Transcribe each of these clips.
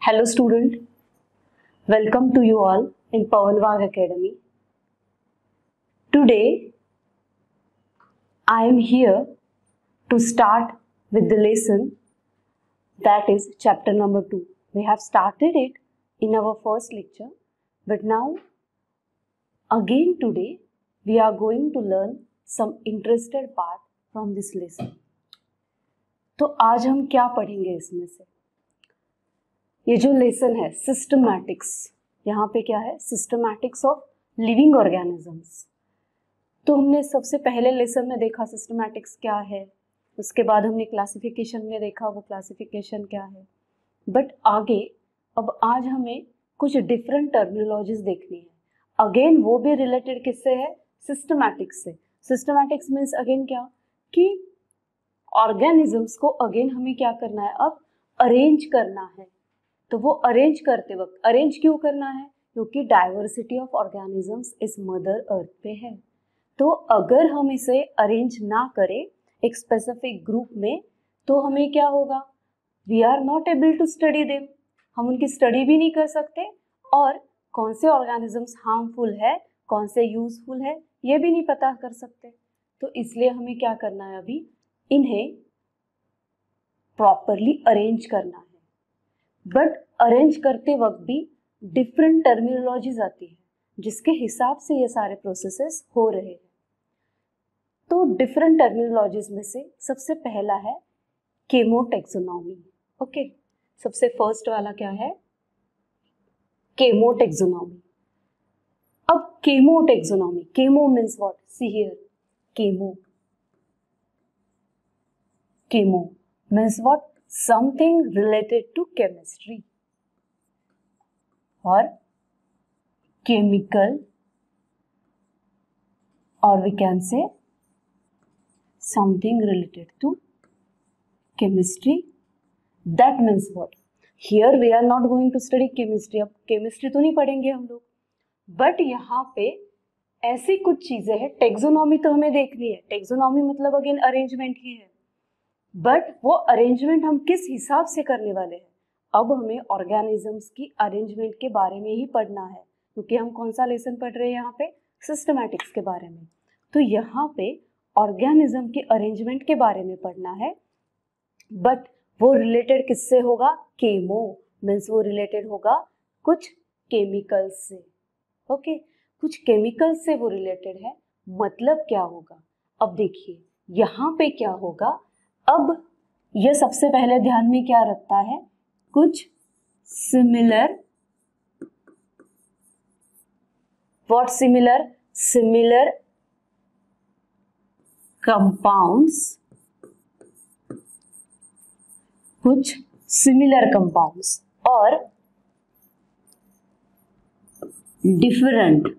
Hello student, welcome to you all in Pawan Wagh Academy. Today I am here to start with the lesson that is chapter number 2. We have started it in our first lecture, but now again today we are going to learn some interested part from this lesson. तो आज हम क्या पढ़ेंगे इसमें से? ये जो lesson है सिस्टमैटिक्स, यहाँ पे क्या है? Systematics of living organisms. तो हमने सबसे पहले लेसन में देखा सिस्टमैटिक्स क्या है, उसके बाद हमने क्लासिफिकेशन में देखा वो क्लासिफिकेशन क्या है. बट आगे अब आज हमें कुछ डिफरेंट टर्मिनोलॉजीज देखनी है. अगेन वो भी रिलेटेड किससे है? सिस्टमैटिक्स से. सिस्टमैटिक्स मीन्स अगेन क्या कि ऑर्गेनिजम्स को अगेन हमें क्या करना है? अब अरेंज करना है. तो वो अरेंज करते वक्त अरेंज क्यों करना है? क्योंकि डाइवर्सिटी ऑफ ऑर्गेनिजम्स इस मदर अर्थ पे है. तो अगर हम इसे अरेंज ना करें एक स्पेसिफिक ग्रुप में तो हमें क्या होगा? We are not able to study them. हम उनकी स्टडी भी नहीं कर सकते और कौन से ऑर्गेनिजम्स हार्मफुल है कौन से यूजफुल है ये भी नहीं पता कर सकते. तो इसलिए हमें क्या करना है? अभी इन्हें प्रॉपरली अरेंज करना है. बट अरेंज करते वक्त भी डिफरेंट टर्मिनोलॉजीज आती है जिसके हिसाब से ये सारे प्रोसेसेस हो रहे हैं. तो डिफरेंट टर्मिनोलॉजीज में से सबसे पहला है केमोटेक्सोनॉमी. ओके, सबसे फर्स्ट वाला क्या है? केमोटेक्सोनॉमी. अब chemotaxonomy, chemo means what? See here, chemo. Chemo means what? Something related to chemistry or chemical, or we can say something related to chemistry. That means what? Here we are not going to study chemistry. अब chemistry तो नहीं पढ़ेंगे हम लोग, but यहाँ पे ऐसी कुछ चीजें हैं. टेक्सोनॉमी तो हमें देखनी है. टेक्सोनॉमी मतलब अगेन अरेंजमेंट ही है, बट वो अरेंजमेंट हम किस हिसाब से करने वाले हैं? अब हमें ऑर्गेनिजम्स की अरेंजमेंट के बारे में ही पढ़ना है क्योंकि हम कौन सा लेसन पढ़ रहे हैं यहाँ पे? सिस्टमैटिक्स के बारे में. तो यहाँ पे ऑर्गेनिज्म की अरेंजमेंट के बारे में पढ़ना है. बट वो रिलेटेड किससे होगा? केमो मीन्स वो रिलेटेड होगा कुछ केमिकल्स से. ओके, कुछ केमिकल्स से वो रिलेटेड है. मतलब क्या होगा? अब देखिए यहाँ पे क्या होगा. अब ये सबसे पहले ध्यान में क्या रखता है? कुछ similar. What similar? Similar compounds. कुछ सिमिलर कंपाउंड्स और डिफरेंट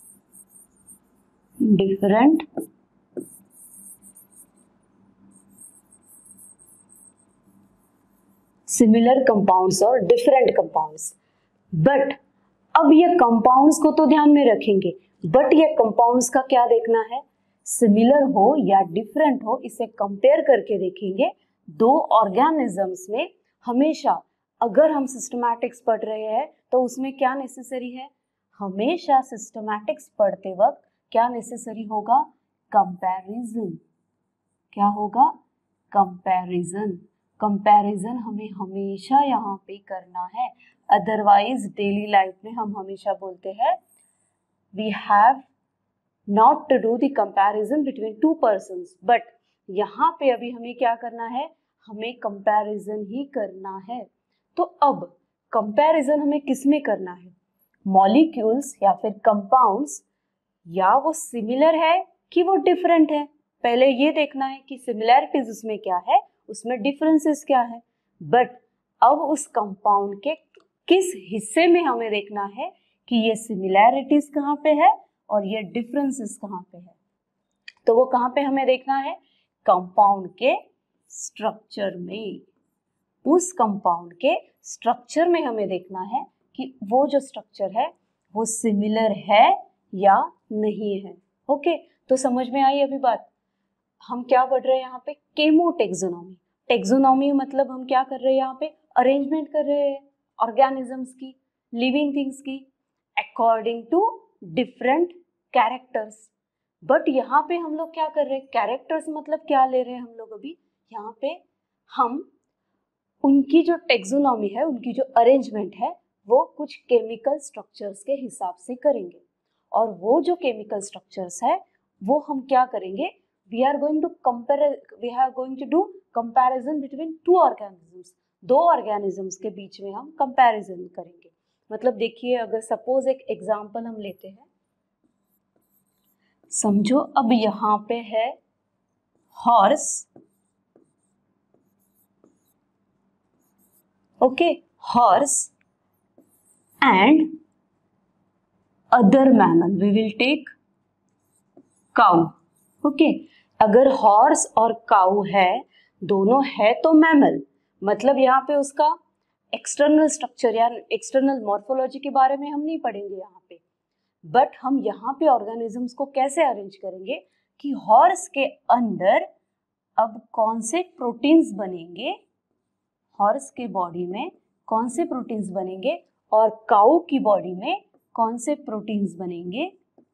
सिमिलर कंपाउंड्स और डिफरेंट कंपाउंड्स. बट अब ये कंपाउंड्स को तो ध्यान में रखेंगे, बट ये कंपाउंड्स का क्या देखना है? सिमिलर हो या डिफरेंट हो इसे कंपेयर करके देखेंगे. दो ऑर्गेनिजम्स में हमेशा अगर हम सिस्टमैटिक्स पढ़ रहे हैं तो उसमें क्या नेसेसरी है? हमेशा सिस्टमैटिक्स पढ़ते वक्त क्या नेसेसरी होगा? कंपैरिजन. क्या होगा? कंपैरिजन. कंपैरिजन हमें हमेशा यहाँ पे करना है. अदरवाइज डेली लाइफ में हम हमेशा बोलते हैं we have not to do the comparison between two persons. But यहाँ पे अभी हमें क्या करना है? हमें कंपैरिजन ही करना है. तो अब कंपैरिजन हमें किस में करना है? मॉलिक्यूल्स या फिर कंपाउंड्स, या वो सिमिलर है कि वो डिफरेंट है. पहले ये देखना है कि सिमिलैरिटीज उसमें क्या है, उसमें डिफरेंसेस क्या है. बट अब उस कंपाउंड के किस हिस्से में हमें देखना है कि ये सिमिलैरिटीज कहाँ पे है और ये डिफरेंसेस कहाँ पे है. तो वो कहाँ पे हमें देखना है? कंपाउंड के स्ट्रक्चर में. उस कंपाउंड के स्ट्रक्चर में हमें देखना है कि वो जो स्ट्रक्चर है वो सिमिलर है या नहीं है. ओके, तो समझ में आई अभी बात? हम क्या पढ़ रहे हैं यहाँ पे? केमोटेक्सोनॉमी. टेक्सोनॉमी मतलब हम क्या कर रहे हैं यहाँ पे? अरेंजमेंट कर रहे हैं. ऑर्गेनिजम्स की, लिविंग थिंग्स की, according to different characters. But यहाँ पे हम लोग क्या कर रहे हैं, कैरेक्टर्स मतलब क्या ले रहे हैं हम लोग अभी यहाँ पे, हम उनकी जो टेक्सोनॉमी है, उनकी जो अरेंजमेंट है, वो कुछ केमिकल स्ट्रक्चर्स के हिसाब से करेंगे। और वो जो केमिकल स्ट्रक्चर्स है वो हम क्या करेंगे, we are going to do comparison between two organisms, दो ऑर्गेनिजम्स के बीच में हम कंपैरिजन करेंगे। मतलब देखिए, अगर सपोज एक एग्जांपल हम लेते हैं, समझो अब यहाँ पे है horse, okay, horse and other mammal, we will take cow, okay. अगर हॉर्स और काउ है, दोनों है तो मैमल, मतलब यहाँ पे उसका एक्सटर्नल स्ट्रक्चर या एक्सटर्नल मॉर्फोलॉजी के बारे में हम नहीं पढ़ेंगे यहाँ पे। बट हम यहाँ पे ऑर्गेनिजम्स को कैसे अरेंज करेंगे कि हॉर्स के अंदर अब कौन से प्रोटीन्स बनेंगे, हॉर्स के बॉडी में कौन से प्रोटीन्स बनेंगे और काऊ की बॉडी में कौन से प्रोटीन्स बनेंगे,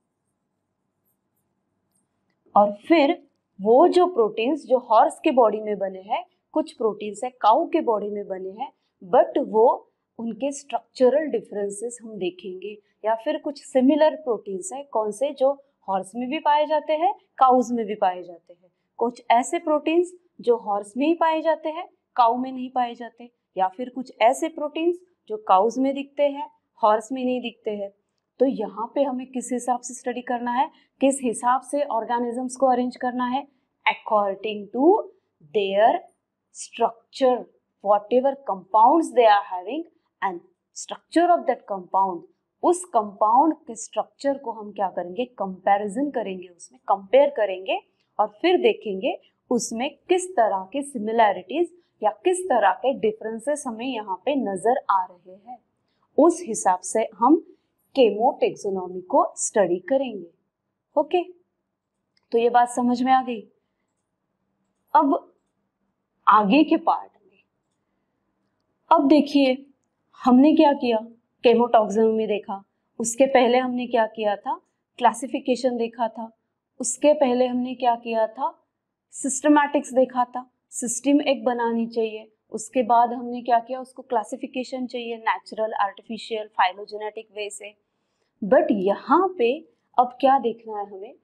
और फिर वो जो प्रोटीन्स जो हॉर्स के बॉडी में बने हैं, कुछ प्रोटीन्स है काऊ के बॉडी में बने हैं, बट वो उनके स्ट्रक्चरल डिफरेंसेस हम देखेंगे, या फिर कुछ सिमिलर प्रोटीन्स है, कौन से जो हॉर्स में भी पाए जाते हैं, काउज में भी पाए जाते हैं, कुछ ऐसे प्रोटीन्स जो हॉर्स में ही पाए जाते हैं, काऊ में नहीं पाए जाते, या फिर कुछ ऐसे प्रोटीन्स जो काउज में दिखते हैं, हॉर्स में नहीं दिखते हैं। तो यहाँ पे हमें किस हिसाब से स्टडी करना है, किस हिसाब से ऑर्गेनिजम्स को अरेंज करना है, according to their structure, whatever compounds they are having and structure of that compound, उस कंपाउंड के स्ट्रक्चर को हम क्या करेंगे, कंपैरिजन करेंगे, उसमें कंपेयर करेंगे और फिर देखेंगे उसमें किस तरह के सिमिलैरिटीज या किस तरह के डिफरेंसेस हमें यहाँ पे नजर आ रहे हैं। उस हिसाब से हम केमोटेक्सोनॉमी को स्टडी करेंगे। ओके, तो ये बात समझ में आ गई। अब आगे के पार्ट में, अब देखिए हमने क्या किया, केमोटॉक्सोनॉमी देखा, उसके पहले हमने क्या किया था, क्लासिफिकेशन देखा था, उसके पहले हमने क्या किया था, सिस्टमैटिक्स देखा था, सिस्टम एक बनानी चाहिए, उसके बाद हमने क्या किया, उसको क्लासिफिकेशन चाहिए, नेचुरल, आर्टिफिशियल, फाइलोजेनेटिक वे से। बट यहाँ पे अब क्या देखना है हमें,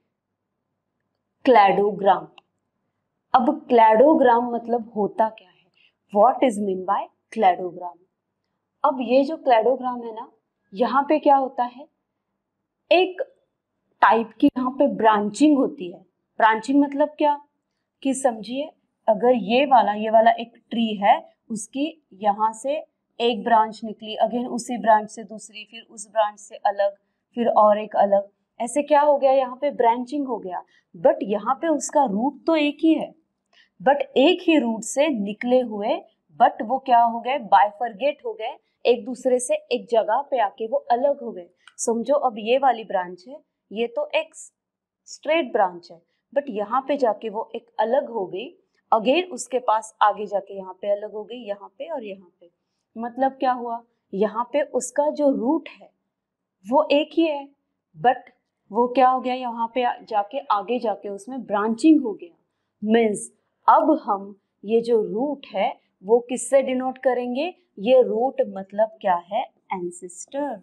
क्लैडोग्राम। अब क्लैडोग्राम मतलब होता क्या है, what is mean by cladogram. अब ये जो क्लैडोग्राम है ना, यहाँ पे क्या होता है, एक टाइप की यहाँ पे ब्रांचिंग होती है। ब्रांचिंग मतलब क्या, कि समझिए अगर ये वाला एक ट्री है, उसकी यहाँ से एक ब्रांच निकली, अगेन उसी ब्रांच से दूसरी, फिर उस ब्रांच से अलग, फिर और एक अलग, ऐसे क्या हो गया, यहाँ पे ब्रांचिंग हो गया। बट यहाँ पे उसका रूट तो एक ही है, बट एक ही रूट से निकले हुए, बट वो क्या हो गए, बाइफरगेट हो गए, एक दूसरे से एक जगह पे आके वो अलग हो गए। समझो अब ये वाली ब्रांच है, ये तो एक स्ट्रेट ब्रांच है, बट यहाँ पे जाके वो एक अलग हो गई, अगेन उसके पास आगे जाके यहाँ पे अलग हो गई, यहाँ पे और यहाँ पे। मतलब क्या हुआ, यहाँ पे उसका जो रूट है वो एक ही है, बट वो क्या हो गया, यहाँ पे जाके आगे जाके उसमें ब्रांचिंग हो गया। मीन्स अब हम ये जो रूट है वो किससे डिनोट करेंगे, ये रूट मतलब क्या है, एंसेस्टर।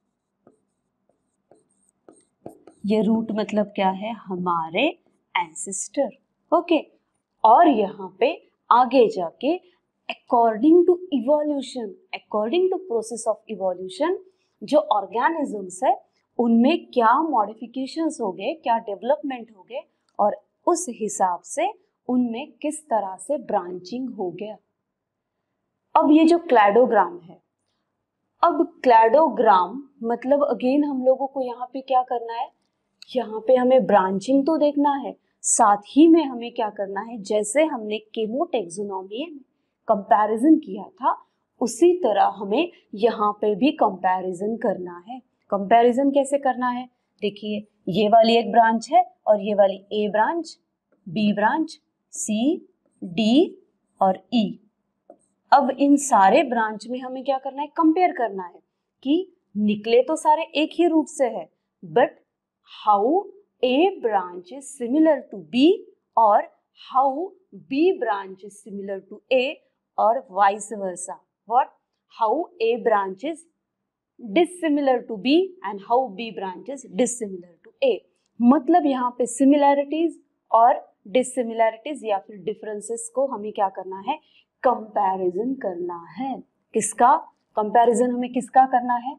ये रूट मतलब क्या है, हमारे एंसेस्टर। ओके, और यहाँ पे आगे जाके according to evolution, according to process of evolution, जो ऑर्गेनिजम्स है उनमें क्या मॉडिफिकेशंस हो गए, क्या डेवलपमेंट हो गए, और उस हिसाब से उनमें किस तरह से ब्रांचिंग हो गया। अब ये जो क्लैडोग्राम है, अब क्लैडोग्राम मतलब अगेन हम लोगों को यहाँ पे क्या करना है, यहाँ पे हमें ब्रांचिंग तो देखना है, साथ ही में हमें क्या करना है, जैसे हमने केमोटेक्सोनॉमी में कंपैरिजन किया था, उसी तरह हमें यहाँ पे भी कंपैरिजन करना है। कंपैरिजन कैसे करना है, देखिए ये वाली एक ब्रांच है और ये वाली A branch, B branch, C, D और ई। अब इन सारे ब्रांच में हमें क्या करना है, कंपेयर करना है कि निकले तो सारे एक ही रूट से है, but how A branch is similar to B और how B branch is similar to A और vice versa. What? How A branch is dissimilar to B and how B branch is dissimilar to A. मतलब यहाँ पे similarities और dissimilarities या फिर differences को हमें क्या करना है, comparison करना है. किसका comparison हमें किसका करना है?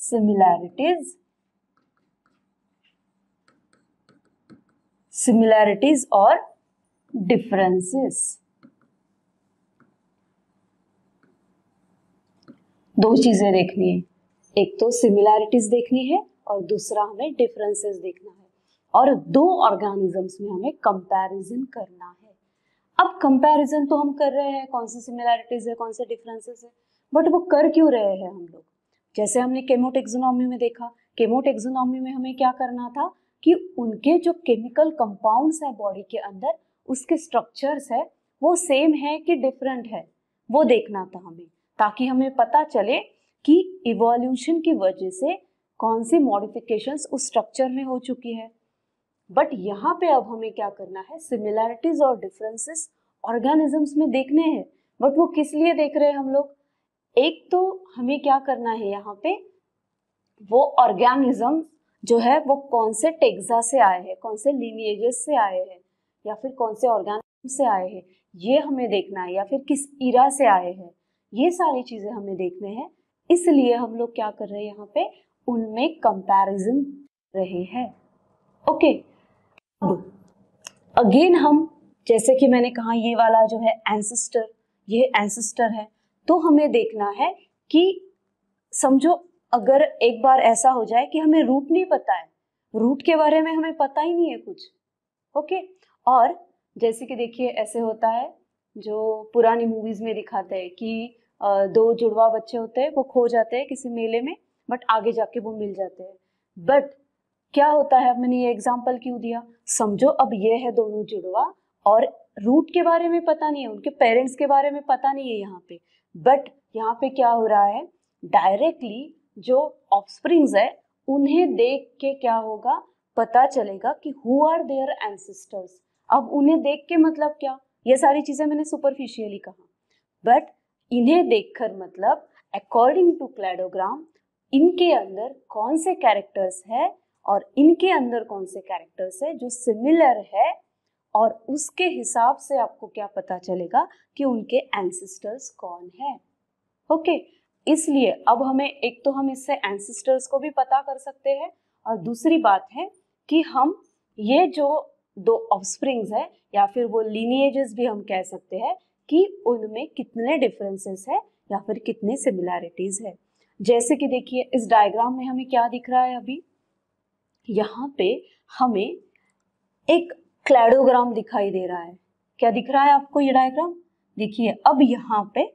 similarities और differences. दो चीजें देखनी है, एक तो सिमिलैरिटीज देखनी है और दूसरा हमें डिफरेंसेस देखना है, और दो ऑर्गेनिजम्स में हमें कंपैरिजन करना है. अब कंपैरिजन तो हम कर रहे हैं, कौन सी सिमिलैरिटीज है कौन से डिफरेंसेस है, बट वो कर क्यों रहे हैं हम लोग? जैसे हमने केमोटैक्सोनॉमी में देखा, केमोटैक्सोनॉमी में हमें क्या करना था कि उनके जो केमिकल कंपाउंड्स है बॉडी के अंदर, उसके स्ट्रक्चर्स है वो सेम है कि डिफरेंट है, वो देखना था हमें, ताकि हमें पता चले कि इवोल्यूशन की वजह से कौन सी मॉडिफिकेशंस उस स्ट्रक्चर में हो चुकी है. बट यहाँ पे अब हमें क्या करना है, सिमिलैरिटीज और डिफरेंसेस ऑर्गेनिजम्स में देखने हैं. बट वो किस लिए देख रहे हैं हम लोग? एक तो हमें क्या करना है यहाँ पे, वो ऑर्गेनिज्म जो है वो कौन से टेक्सा से आए हैं, कौन से लिनिएजेस से आए हैं, या फिर कौन से ऑर्गेनिज्म से आए हैं, ये हमें देखना है, या फिर किस इरा से आए हैं, ये सारी चीजें हमें देखने हैं. इसलिए हम लोग क्या कर रहे हैं यहाँ पे, उनमें कंपैरिजन रहे हैं. ओके, अब अगेन हम, जैसे कि मैंने कहा ये वाला जो है एंसेस्टर, ये एंसेस्टर है, तो हमें देखना है कि समझो अगर एक बार ऐसा हो जाए कि हमें रूट नहीं पता है, रूट के बारे में हमें पता ही नहीं है कुछ. ओके, और जैसे कि देखिए ऐसे होता है जो पुरानी मूवीज में दिखाते हैं कि दो जुड़वा बच्चे होते हैं, वो खो जाते हैं किसी मेले में, बट आगे जाके वो मिल जाते हैं. बट क्या होता है, मैंने ये एग्जांपल क्यों दिया, समझो अब ये है दोनों जुड़वा और रूट के बारे में पता नहीं है, उनके पेरेंट्स के बारे में पता नहीं है यहाँ पे, बट यहाँ पे क्या हो रहा है, डायरेक्टली जो ऑफस्प्रिंग्स है उन्हें देख के क्या होगा, पता चलेगा कि हु आर देयर एंसेस्टर्स. अब उन्हें देख के मतलब क्या, ये सारी चीजें मैंने सुपरफिशियली कहा, बट इन्हें देखकर मतलब अकॉर्डिंग टू क्लैडोग्राम इनके अंदर कौन से कैरेक्टर्स है और इनके अंदर कौन से कैरेक्टर्स है जो सिमिलर है, और उसके हिसाब से आपको क्या पता चलेगा कि उनके एंसेस्टर्स कौन है. ओके, इसलिए अब हमें एक तो हम इससे एंसेस्टर्स को भी पता कर सकते हैं, और दूसरी बात है कि हम ये जो दो ऑफस्प्रिंग्स है या फिर वो लीनिएजेस भी हम कह सकते हैं कि उनमें कितने डिफरेंसेस है या फिर कितने सिमिलैरिटीज है. जैसे कि देखिए इस डायग्राम में हमें क्या दिख रहा है, अभी यहाँ पे हमें एक क्लैडोग्राम दिखाई दे रहा है. क्या दिख रहा है आपको ये डायग्राम? देखिए अब यहाँ पे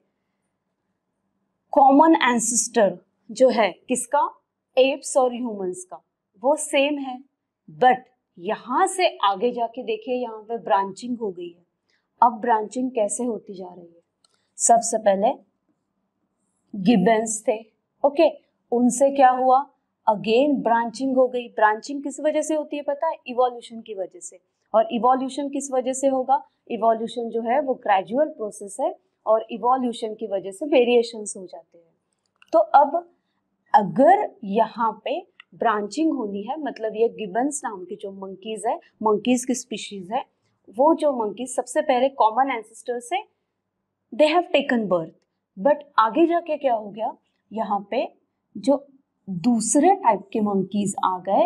कॉमन एंसेस्टर जो है किसका, एप्स और ह्यूमंस का, वो सेम है, बट यहाँ से आगे जाके देखिए यहाँ पे ब्रांचिंग हो गई है. अब ब्रांचिंग कैसे होती जा रही है, सबसे पहले गिबन्स थे, ओके, उनसे क्या हुआ, अगेन ब्रांचिंग हो गई. ब्रांचिंग किस वजह से होती है पता है, इवोल्यूशन की वजह से. और इवोल्यूशन किस वजह से होगा, इवोल्यूशन जो है वो ग्रेजुअल प्रोसेस है, और इवोल्यूशन की वजह से वेरिएशंस हो जाते हैं. तो अब अगर यहाँ पे ब्रांचिंग होनी है, मतलब ये गिबन्स नाम के जो मंकीज है, मंकीज की स्पीशीज है, वो जो मंकीज सबसे पहले कॉमन एंसेस्टर से they have taken birth, but आगे जाके क्या हो गया, यहाँ पे जो दूसरे टाइप के मंकीज आ गए,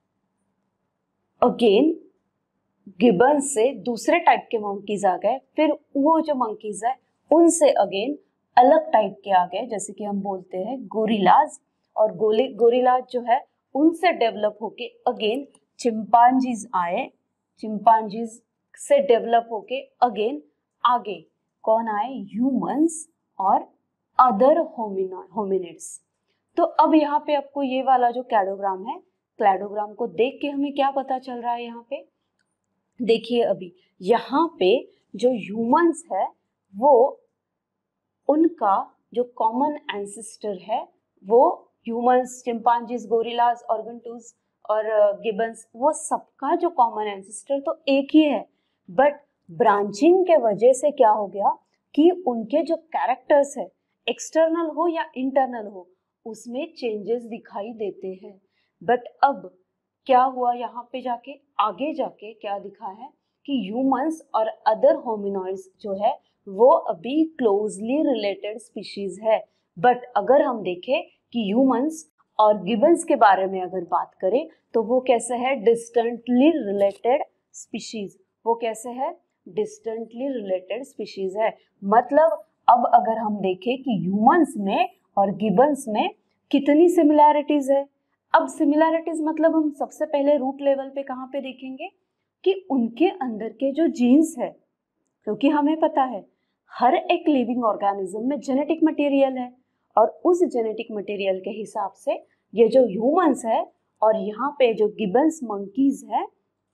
अगेन गिबन से दूसरे टाइप के मंकीज आ गए, फिर वो जो मंकीज है उनसे अगेन अलग टाइप के आ गए, जैसे कि हम बोलते हैं गोरिलाज, और गोरिलाज जो है उनसे डेवलप होके अगेन चिंपांजीज आए, चिंपांजीज से डेवलप होके अगेन आगे कौन आए, ह्यूमंस और अदर होमिनिड्स. तो अब यहाँ पे आपको ये वाला जो क्लैडोग्राम है, क्लैडोग्राम को देख के हमें क्या पता चल रहा है, यहाँ पे देखिए अभी यहाँ पे जो ह्यूमंस है वो उनका जो कॉमन एंसेस्टर है वो ह्यूमंस, चिंपांजीज, गोरिल्लाज, ऑर्गेंटूज और गिबन्स, वो सबका जो कॉमन एंसेस्टर तो एक ही है, बट ब्रांचिंग के वजह से क्या हो गया कि उनके जो कैरेक्टर्स है, एक्सटर्नल हो या इंटरनल हो, उसमें चेंजेस दिखाई देते हैं। बट अब क्या हुआ यहाँ पे जाके, आगे जाके क्या दिखा है कि ह्यूमंस और अदर होमिनॉइड्स जो है वो अभी क्लोजली रिलेटेड स्पीशीज है। बट अगर हम देखें कि ह्यूमंस और गिबन्स के बारे में अगर बात करें तो वो कैसे है, डिस्टेंटली रिलेटेड स्पीशीज। वो कैसे है, डिस्टेंटली रिलेटेड स्पीशीज है। मतलब अब अगर हम देखें कि ह्यूमंस में और गिबन्स में कितनी सिमिलैरिटीज है। अब सिमिलैरिटीज मतलब हम सबसे पहले रूट लेवल पे कहाँ पे देखेंगे कि उनके अंदर के जो जीन्स है, क्योंकि हमें पता है हर एक लिविंग ऑर्गेनिज्म में जेनेटिक मटेरियल है और उस जेनेटिक मटेरियल के हिसाब से ये जो ह्यूमंस है और यहाँ पे जो गिबन्स मंकीज है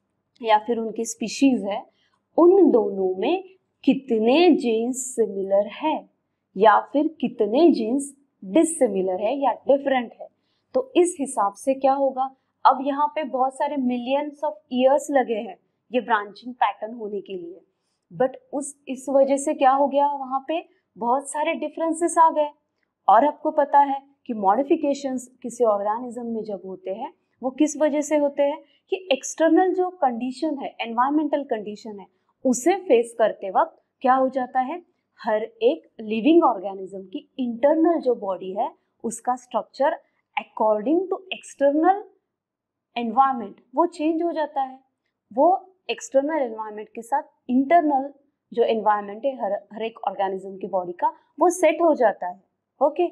या फिर उनकी स्पीशीज है, उन दोनों में कितने जीन्स सिमिलर है या फिर कितने जीन्स डिससिमिलर है या डिफरेंट है। तो इस हिसाब से क्या होगा, अब यहाँ पे बहुत सारे मिलियंस ऑफ ईयर्स लगे हैं ये ब्रांचिंग पैटर्न होने के लिए, बट इस वजह से क्या हो गया, वहाँ पे बहुत सारे डिफरेंसेस आ गए। और आपको पता है कि मॉडिफिकेशंस किसी ऑर्गेनिज्म में जब होते हैं वो किस वजह से होते हैं कि एक्सटर्नल जो कंडीशन है, एनवायरमेंटल कंडीशन है, उसे फेस करते वक्त क्या हो जाता है, हर एक लिविंग ऑर्गेनिज्म की इंटरनल जो बॉडी है उसका structure according to external environment वो चेंज हो जाता है। वो एक्सटर्नल एनवायरमेंट के साथ इंटरनल जो एनवायरमेंट है हर एक ऑर्गेनिज्म की बॉडी का वो सेट हो जाता है। ओके,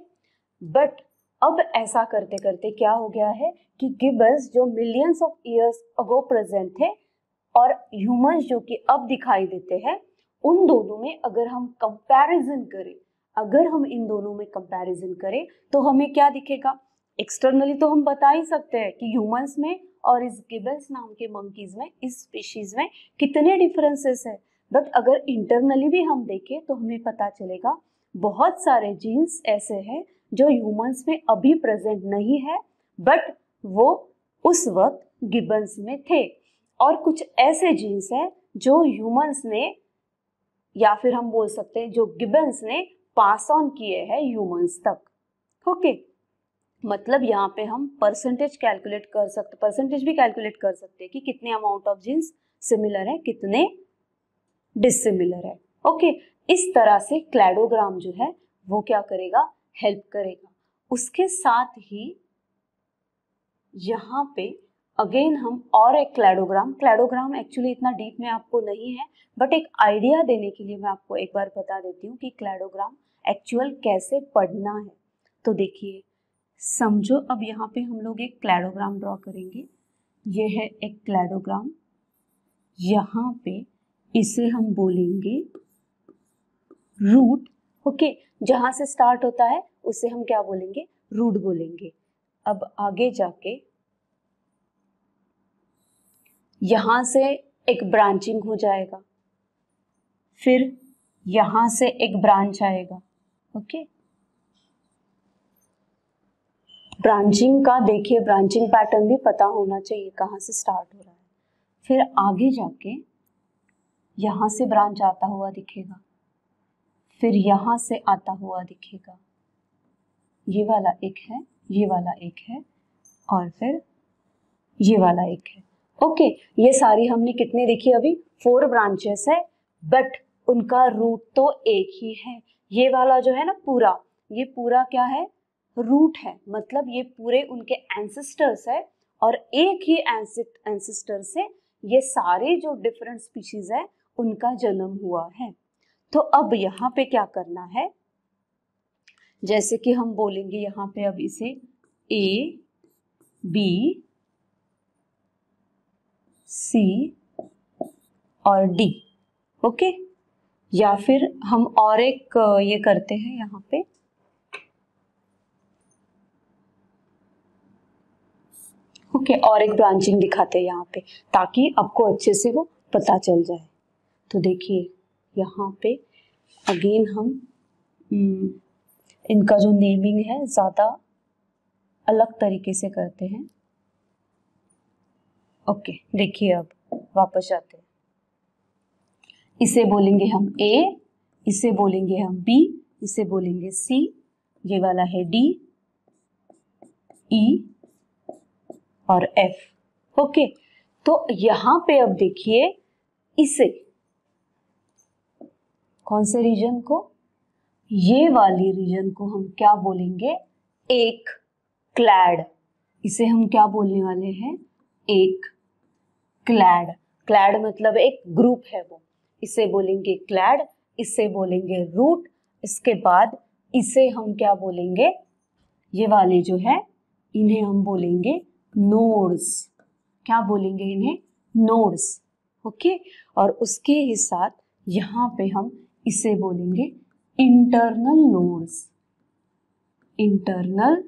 बट अब ऐसा करते करते क्या हो गया है कि गिबन्स जो millions of years ago present थे और ह्यूमंस जो कि अब दिखाई देते हैं, उन दोनों में अगर हम कंपैरिजन करें, अगर हम इन दोनों में कंपैरिजन करें तो हमें क्या दिखेगा, एक्सटर्नली तो हम बता ही सकते हैं कि ह्यूमंस में और इस गिबन्स नाम के मंकीज में, इस स्पीशीज में कितने डिफरेंसेस है। बट अगर इंटरनली भी हम देखें तो हमें पता चलेगा बहुत सारे जीन्स ऐसे हैं जो ह्यूमंस में अभी प्रेजेंट नहीं है बट वो उस वक्त गिबन्स में थे, और कुछ ऐसे जीन्स हैं जो ह्यूमंस ने या फिर हम बोल सकते हैं जो गिबन्स ने पास ऑन किए हैं ह्यूमंस तक। ओके, मतलब यहाँ पे हम परसेंटेज कैलकुलेट कर सकते, परसेंटेज भी कैलकुलेट कर सकते हैं कि कितने अमाउंट ऑफ जीन्स सिमिलर है, कितने डिससिमिलर है। ओके, इस तरह से क्लैडोग्राम जो है वो क्या करेगा, हेल्प करेगा। उसके साथ ही यहाँ पे अगेन हम और एक क्लैडोग्राम एक्चुअली इतना डीप में आपको नहीं है बट एक आइडिया देने के लिए मैं आपको एक बार बता देती हूँ कि क्लैडोग्राम एक्चुअल कैसे पढ़ना है। तो देखिए, समझो अब यहाँ पे हम लोग एक क्लैडोग्राम ड्रॉ करेंगे। ये है एक क्लैडोग्राम, यहाँ पे इसे हम बोलेंगे रूट। ओके, जहाँ से स्टार्ट होता है उसे हम क्या बोलेंगे, रूट बोलेंगे। अब आगे जाके यहाँ से एक ब्रांचिंग हो जाएगा, फिर यहाँ से एक ब्रांच आएगा। ओके, ब्रांचिंग का देखिए, ब्रांचिंग पैटर्न भी पता होना चाहिए कहाँ से स्टार्ट हो रहा है। फिर आगे जाके यहाँ से ब्रांच आता हुआ दिखेगा, फिर यहाँ से आता हुआ दिखेगा, ये वाला एक है, ये वाला एक है और फिर ये वाला एक है। ओके, ये सारी हमने कितने देखी अभी, 4 ब्रांचेस है बट उनका रूट तो एक ही है। ये वाला जो है ना पूरा, ये पूरा क्या है, रूट है, मतलब ये पूरे उनके एंसेस्टर्स है और एक ही एंसेस्टर से ये सारे जो डिफरेंट स्पीशीज है उनका जन्म हुआ है। तो अब यहाँ पे क्या करना है, जैसे कि हम बोलेंगे यहाँ पे अब इसे A, B, C और D। ओके, या फिर हम और एक ये करते हैं यहाँ पे, ओके, और एक ब्रांचिंग दिखाते हैं यहाँ पे ताकि आपको अच्छे से वो पता चल जाए। तो देखिए यहाँ पे अगेन हम इनका जो नेमिंग है ज़्यादा अलग तरीके से करते हैं। ओके, देखिए अब वापस आते हैं। इसे बोलेंगे हम ए, इसे बोलेंगे हम बी, इसे बोलेंगे सी, ये वाला है डी, ई और एफ। ओके, तो यहां पे अब देखिए इसे, कौन से रीजन को, ये वाली रीजन को हम क्या बोलेंगे, एक क्लैड। इसे हम क्या बोलने वाले हैं, एक क्लैड। क्लैड मतलब एक ग्रुप है वो, इसे बोलेंगे क्लैड, इसे बोलेंगे रूट। इसके बाद इसे हम क्या बोलेंगे, ये वाले जो है इन्हें हम बोलेंगे नोड्स। क्या बोलेंगे इन्हें, नोड्स। ओके, और उसके ही साथ यहाँ पे हम इसे बोलेंगे internal nodes. Internal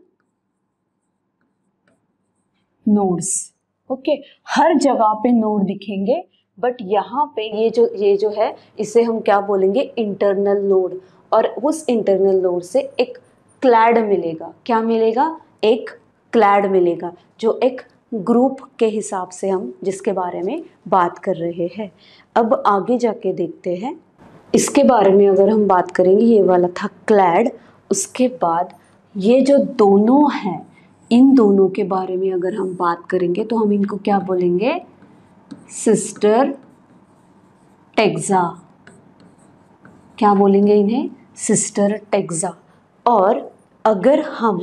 nodes. Okay, हर जगह पे नोड दिखेंगे, बट यहाँ पे ये जो है इसे हम क्या बोलेंगे, इंटरनल नोड। और उस इंटरनल नोड से एक क्लैड मिलेगा। क्या मिलेगा, एक क्लैड मिलेगा, जो एक ग्रुप के हिसाब से हम जिसके बारे में बात कर रहे हैं। अब आगे जाके देखते हैं इसके बारे में। अगर हम बात करेंगे, ये वाला था क्लैड, उसके बाद ये जो दोनों हैं, इन दोनों के बारे में अगर हम बात करेंगे तो हम इनको क्या बोलेंगे, सिस्टर टेक्सा। क्या बोलेंगे इन्हें, सिस्टर टेक्सा। और अगर हम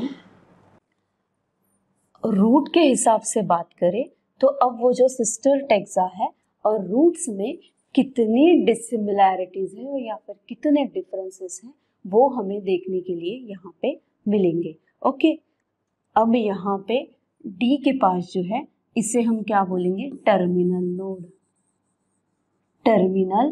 रूट के हिसाब से बात करें तो अब वो जो सिस्टर टेक्सा है और रूट्स में कितनी डिसिमिलैरिटीज है या फिर कितने डिफरेंसेस हैं, वो हमें देखने के लिए यहाँ पे मिलेंगे। ओके, अब यहाँ पे डी के पास जो है इसे हम क्या बोलेंगे, terminal node. Terminal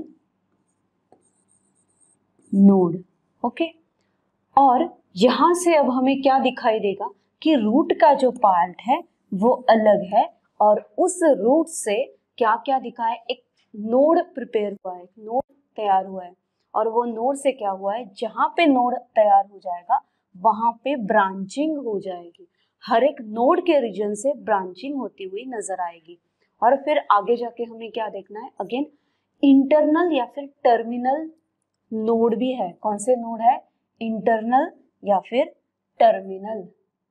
node. Okay, और यहाँ से अब हमें क्या दिखाई देगा कि रूट का जो पार्ट है वो अलग है, और उस रूट से क्या क्या दिखा है, एक नोड प्रिपेयर हुआ है, एक नोड तैयार हुआ है। और वो नोड से क्या हुआ है, जहाँ पे नोड तैयार हो जाएगा वहां पे ब्रांचिंग हो जाएगी। हर एक नोड के रीजन से ब्रांचिंग होती हुई नजर आएगी। और फिर आगे जाके हमें क्या देखना है, अगेन इंटरनल या फिर टर्मिनल नोड भी है। कौन से नोड है, इंटरनल या फिर टर्मिनल।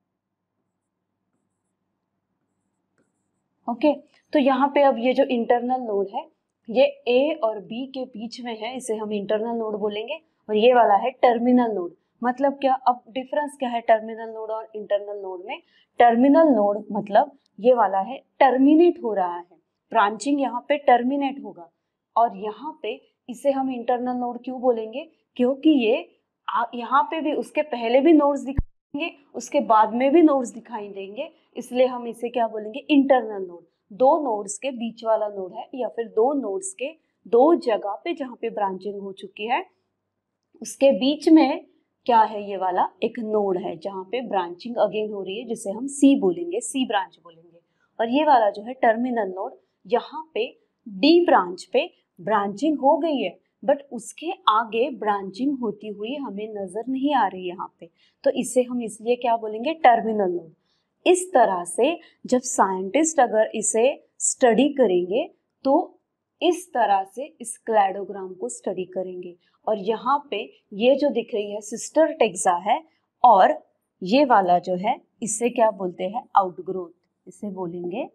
ओके, तो यहाँ पे अब ये जो इंटरनल नोड है ये ए और बी के बीच में है, इसे हम इंटरनल नोड बोलेंगे। और ये वाला है टर्मिनल नोड। मतलब क्या, अब डिफरेंस क्या है टर्मिनल नोड और इंटरनल नोड में। टर्मिनल नोड मतलब ये वाला है टर्मिनेट हो रहा है, ब्रांचिंग यहाँ पे टर्मिनेट होगा। और यहाँ पे इसे हम इंटरनल नोड क्यों बोलेंगे, क्योंकि ये यहाँ पे भी उसके पहले भी नोड्स दिखाएंगे, उसके बाद में भी नोड्स दिखाई देंगे, इसलिए हम इसे क्या बोलेंगे, इंटरनल नोड। दो नोड्स के बीच वाला नोड है, या फिर दो नोड्स के दो जगह पे जहाँ पे ब्रांचिंग हो चुकी है उसके बीच में क्या है, ये वाला एक नोड है जहाँ पे ब्रांचिंग अगेन हो रही है, जिसे हम सी बोलेंगे, सी ब्रांच बोलेंगे। और ये वाला जो है टर्मिनल नोड, यहाँ पे डी ब्रांच पे ब्रांचिंग हो गई है, बट उसके आगे ब्रांचिंग होती हुई हमें नजर नहीं आ रही यहाँ पे, तो इसे हम इसलिए क्या बोलेंगे, टर्मिनल नोड। इस तरह से जब साइंटिस्ट अगर इसे स्टडी करेंगे तो इस तरह से इस क्लैडोग्राम को स्टडी करेंगे। और यहाँ पे ये जो दिख रही है सिस्टर टेक्सा है, और ये वाला जो है इसे क्या बोलते हैं, आउटग्रोथ। इसे बोलेंगे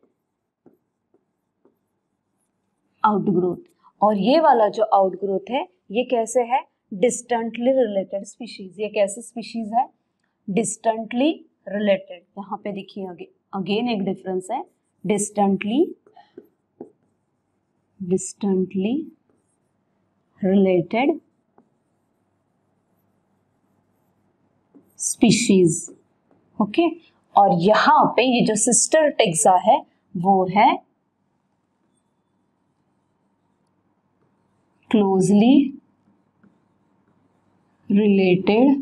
आउटग्रोथ। और ये वाला जो आउटग्रोथ है ये कैसे है, डिस्टेंटली रिलेटेड स्पीशीज। ये कैसे स्पीशीज है, डिस्टेंटली रिलेटेड। यहाँ पे देखिए अगेन एक डिफरेंस है, डिस्टेंटली रिलेटेड स्पीशीज। ओके, और यहाँ पे ये जो सिस्टर टेक्सा है वो है क्लोजली रिलेटेड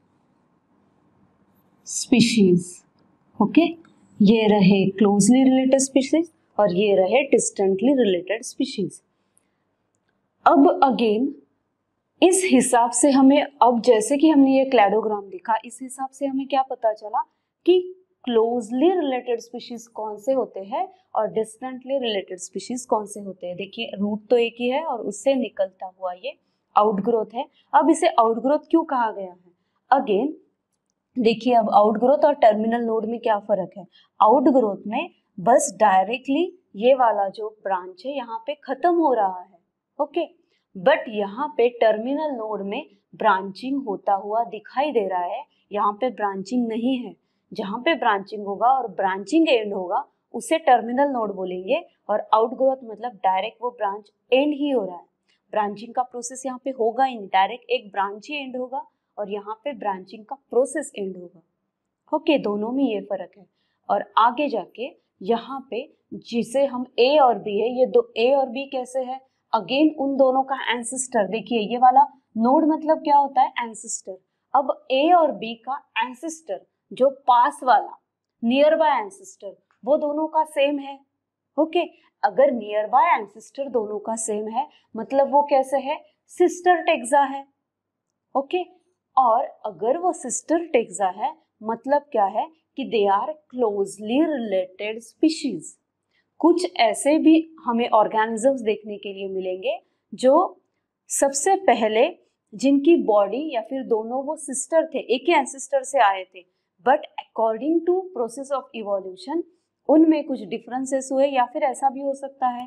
स्पीशीज। ओके, ये रहे क्लोजली रिलेटेड स्पीशीज और ये रहे डिस्टेंटली रिलेटेड स्पीशीज। अब अगेन इस हिसाब से हमें, अब जैसे कि हमने ये क्लैडोग्राम देखा, इस हिसाब से हमें क्या पता चला कि क्लोजली रिलेटेड स्पीशीज कौन से होते हैं और डिस्टेंटली रिलेटेड स्पीशीज कौन से होते हैं। देखिए रूट तो एक ही है और उससे निकलता हुआ ये आउटग्रोथ है। अब इसे आउटग्रोथ क्यों कहा गया है? अगेन देखिए, अब आउटग्रोथ और टर्मिनल नोड में क्या फर्क है? आउटग्रोथ में बस डायरेक्टली ये वाला जो ब्रांच है यहाँ पे खत्म हो रहा है, ओके। बट यहाँ पे टर्मिनल नोड में ब्रांचिंग होता हुआ दिखाई दे रहा है, यहाँ पे ब्रांचिंग नहीं है। जहाँ पे ब्रांचिंग होगा और ब्रांचिंग एंड होगा उसे टर्मिनल नोड बोलेंगे, और आउटग्रोथ मतलब डायरेक्ट वो ब्रांच एंड ही हो रहा है। ब्रांचिंग का प्रोसेस यहाँ पे होगा ही नहीं, डायरेक्ट एक ब्रांच ही एंड होगा और यहाँ पे ब्रांचिंग का प्रोसेस एंड होगा, ओके। दोनों में ये फर्क है। और आगे जाके यहाँ पे जिसे हम ए और बी है, ये दो ए और बी कैसे है? अगेन उन दोनों का एंसेस्टर, देखिए ये वाला नोड मतलब क्या होता है? एंसेस्टर। अब ए और बी का एंसेस्टर जो पास वाला नियर बाय एंसेस्टर वो दोनों का सेम है, ओके। अगर नियर बाय एंसेस्टर दोनों का सेम है मतलब वो कैसे है? सिस्टर टेक्सा है, ओके। और अगर वो सिस्टर टेक्सा है मतलब क्या है कि they are closely related species. कुछ ऐसे भी हमें ऑर्गेनिजम्स देखने के लिए मिलेंगे जो सबसे पहले जिनकी बॉडी या फिर दोनों वो सिस्टर थे, एक ही एंसेस्टर से आए थे, but according to process of evolution उनमें कुछ डिफरेंसेस हुए। या फिर ऐसा भी हो सकता है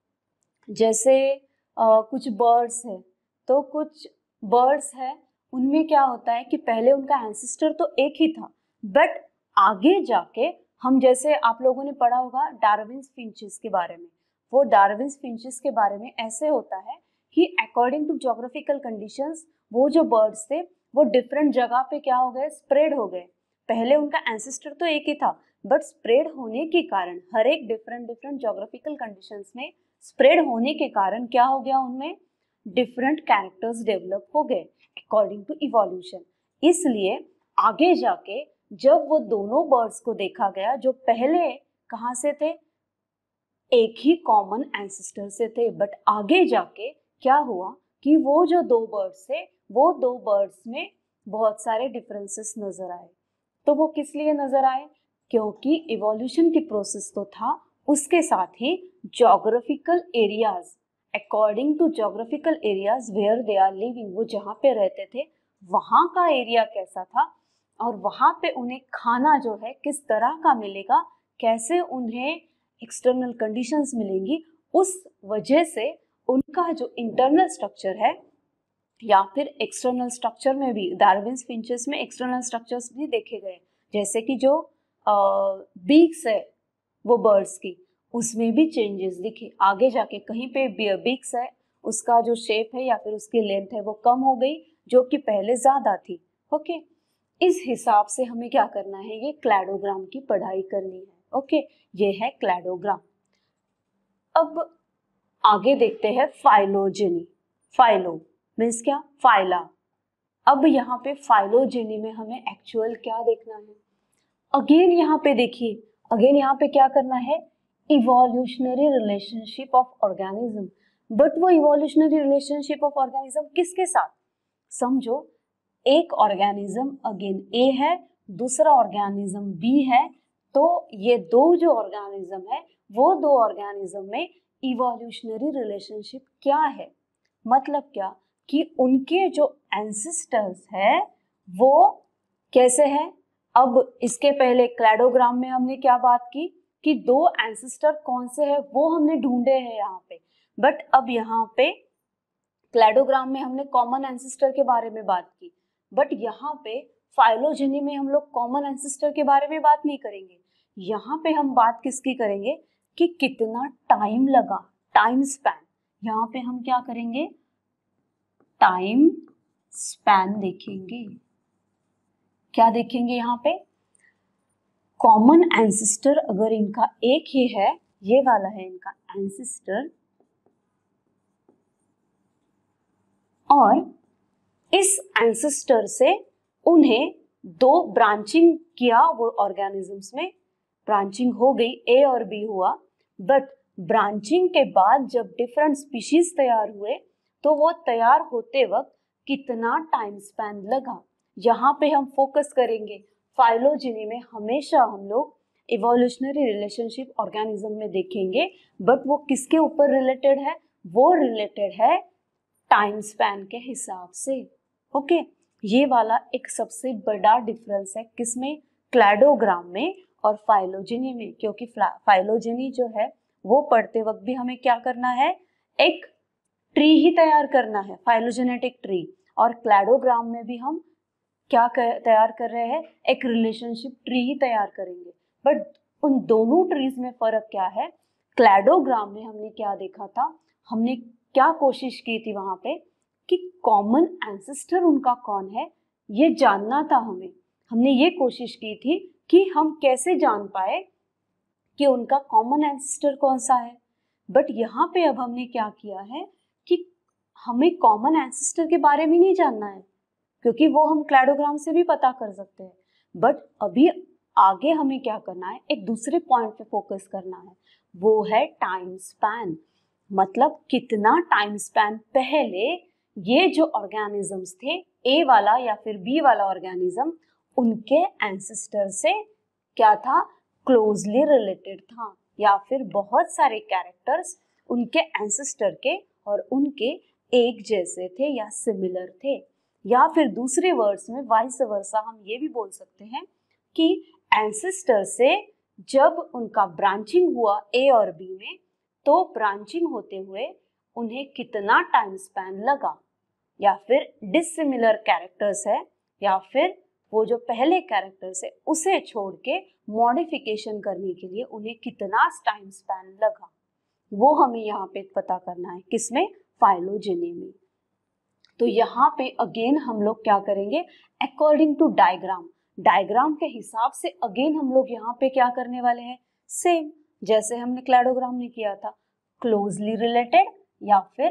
जैसे कुछ बर्ड्स है, तो कुछ बर्ड्स है उनमें क्या होता है कि पहले उनका एंसेस्टर तो एक ही था, बट आगे जाके हम, जैसे आप लोगों ने पढ़ा होगा डार्विन्स फिंचेस के बारे में, वो डार्विन्स फिंचेस के बारे में ऐसे होता है कि अकॉर्डिंग टू ज्योग्राफिकल कंडीशंस वो जो बर्ड्स थे वो डिफरेंट जगह पे क्या हो गए? स्प्रेड हो गए। पहले उनका एंसेस्टर तो एक ही था, बट स्प्रेड होने के कारण हर एक डिफरेंट डिफरेंट ज्योग्राफिकल कंडीशंस में स्प्रेड होने के कारण क्या हो गया? उनमें डिफरेंट कैरेक्टर्स डेवलप हो गए अकॉर्डिंग टू इवोल्यूशन। इसलिए आगे जाके जब वो दोनों बर्ड्स को देखा गया जो पहले कहाँ से थे? एक ही कॉमन एंसेस्टर से थे, बट आगे जाके क्या हुआ कि वो जो दो बर्ड्स थे वो दो बर्ड्स में बहुत सारे डिफरेंसेस नजर आए। तो वो किस लिए नजर आए? क्योंकि इवोल्यूशन की प्रोसेस तो था, उसके साथ ही geographical areas, according to geographical areas where they are living, वो जहाँ पे रहते थे वहाँ का एरिया कैसा था और वहाँ पे उन्हें खाना जो है किस तरह का मिलेगा, कैसे उन्हें एक्सटर्नल कंडीशंस मिलेंगी, उस वजह से उनका जो इंटरनल स्ट्रक्चर है या फिर एक्सटर्नल स्ट्रक्चर में भी डार्विन्स फिंचेस में एक्सटर्नल स्ट्रक्चर्स भी देखे गए, जैसे कि जो बीक्स है वो बर्ड्स की, उसमें भी चेंजेस दिखे। आगे जाके कहीं पे बीक्स है उसका जो शेप है या फिर उसकी लेंथ है वो कम हो गई जो कि पहले ज्यादा थी, ओके। इस हिसाब से हमें क्या करना है? ये क्लैडोग्राम की पढ़ाई करनी है, ओके। ये है क्लैडोग्राम। अब आगे देखते हैं फाइलोजेनी। फाइलो मीन्स क्या? फाइला। अब यहाँ पे फाइलोजेनी में हमें एक्चुअल क्या देखना है? अगेन यहाँ पे देखिए, अगेन यहाँ पे क्या करना है? Evolutionary relationship of organism. But वो इवोल्यूशनरी रिलेशनशिप ऑफ ऑर्गेनिज्म किसके साथ? समझो एक ऑर्गेनिज्म अगेन ए है, दूसरा ऑर्गेनिज्म बी है, तो ये दो जो ऑर्गेनिज्म है वो दो ऑर्गेनिज्म में इवोल्यूशनरी रिलेशनशिप क्या है? मतलब क्या कि उनके जो एंसेस्टर्स है वो कैसे है? अब इसके पहले क्लैडोग्राम में हमने क्या बात की कि दो एंसेस्टर कौन से है वो हमने ढूंढे हैं यहाँ पे, बट अब यहाँ पे क्लैडोग्राम में हमने कॉमन एंसेस्टर के बारे में बात की, बट यहाँ पे फाइलोजेनी में हम लोग कॉमन एंसेस्टर के बारे में बात नहीं करेंगे। यहाँ पे हम बात किसकी करेंगे कि कितना टाइम लगा, टाइम स्पैन। यहाँ पे हम क्या करेंगे? टाइम स्पैन देखेंगे। क्या देखेंगे यहाँ पे? कॉमन एंसेस्टर अगर इनका एक ही है, ये वाला है इनका एंसेस्टर, और इस एंसेस्टर से उन्हें दो ब्रांचिंग किया, वो ऑर्गेनिजम्स में ब्रांचिंग हो गई, ए और बी हुआ, बट ब्रांचिंग के बाद जब डिफरेंट स्पीशीज तैयार हुए तो वो तैयार होते वक्त कितना टाइम स्पैन लगा, यहाँ पे हम फोकस करेंगे। फाइलोजेनी में हमेशा हम लोग इवोल्यूशनरी रिलेशनशिप ऑर्गेनिज्म में देखेंगे, बट वो किसके ऊपर रिलेटेड है, वो रिलेटेड है टाइम स्पैन के हिसाब से। ओके, ये वाला एक सबसे बड़ा डिफरेंस है किसमें, क्लैडोग्राम में और फाइलोजेनी में। क्योंकि फाइलोजेनी जो है वो पढ़ते वक्त भी हमें क्या करना है, एक ट्री ही तैयार करना है, फाइलोजेनेटिक ट्री, और क्लैडोग्राम में भी हम क्या तैयार कर रहे हैं, एक रिलेशनशिप ट्री ही तैयार करेंगे। बट उन दोनों ट्रीज में फर्क क्या है, क्लैडोग्राम में हमने क्या देखा था, हमने क्या कोशिश की थी वहां पे कि कॉमन एंसेस्टर उनका कौन है ये जानना था हमें। हमने ये कोशिश की थी कि हम कैसे जान पाए कि उनका कॉमन एंसेस्टर कौन सा है। बट यहाँ पे अब हमने क्या किया है कि हमें कॉमन एंसेस्टर के बारे में नहीं जानना है, क्योंकि वो हम क्लैडोग्राम से भी पता कर सकते हैं। बट अभी आगे हमें क्या करना है, एक दूसरे पॉइंट पे फोकस करना है, वो है टाइम स्पैन। मतलब कितना टाइम स्पैन पहले ये जो ऑर्गेनिजम्स थे, ए वाला या फिर बी वाला ऑर्गेनिज्म, उनके एंसेस्टर से क्या था, क्लोजली रिलेटेड था, या फिर बहुत सारे कैरेक्टर्स उनके एंसेस्टर के और उनके एक जैसे थे या सिमिलर थे। या फिर दूसरे वर्ड्स में वाइस वर्सा हम ये भी बोल सकते हैं कि एंसेस्टर से जब उनका ब्रांचिंग हुआ ए और बी में, तो ब्रांचिंग होते हुए उन्हें कितना टाइम स्पैन लगा, या फिर डिसिमिलर कैरेक्टर्स है, या फिर वो जो पहले कैरेक्टर्स है उसे छोड़ के मॉडिफिकेशन करने के लिए उन्हें कितना टाइम स्पैन लगा, वो हमें यहाँ पे पता करना है, किसमें, फाइलोजेनी में। तो यहाँ पे अगेन हम लोग क्या करेंगे, अकॉर्डिंग टू डायग्राम, डायग्राम के हिसाब से अगेन हम लोग यहाँ पे क्या करने वाले हैं, सेम जैसे हमने क्लैडोग्राम में किया था, क्लोजली रिलेटेड या फिर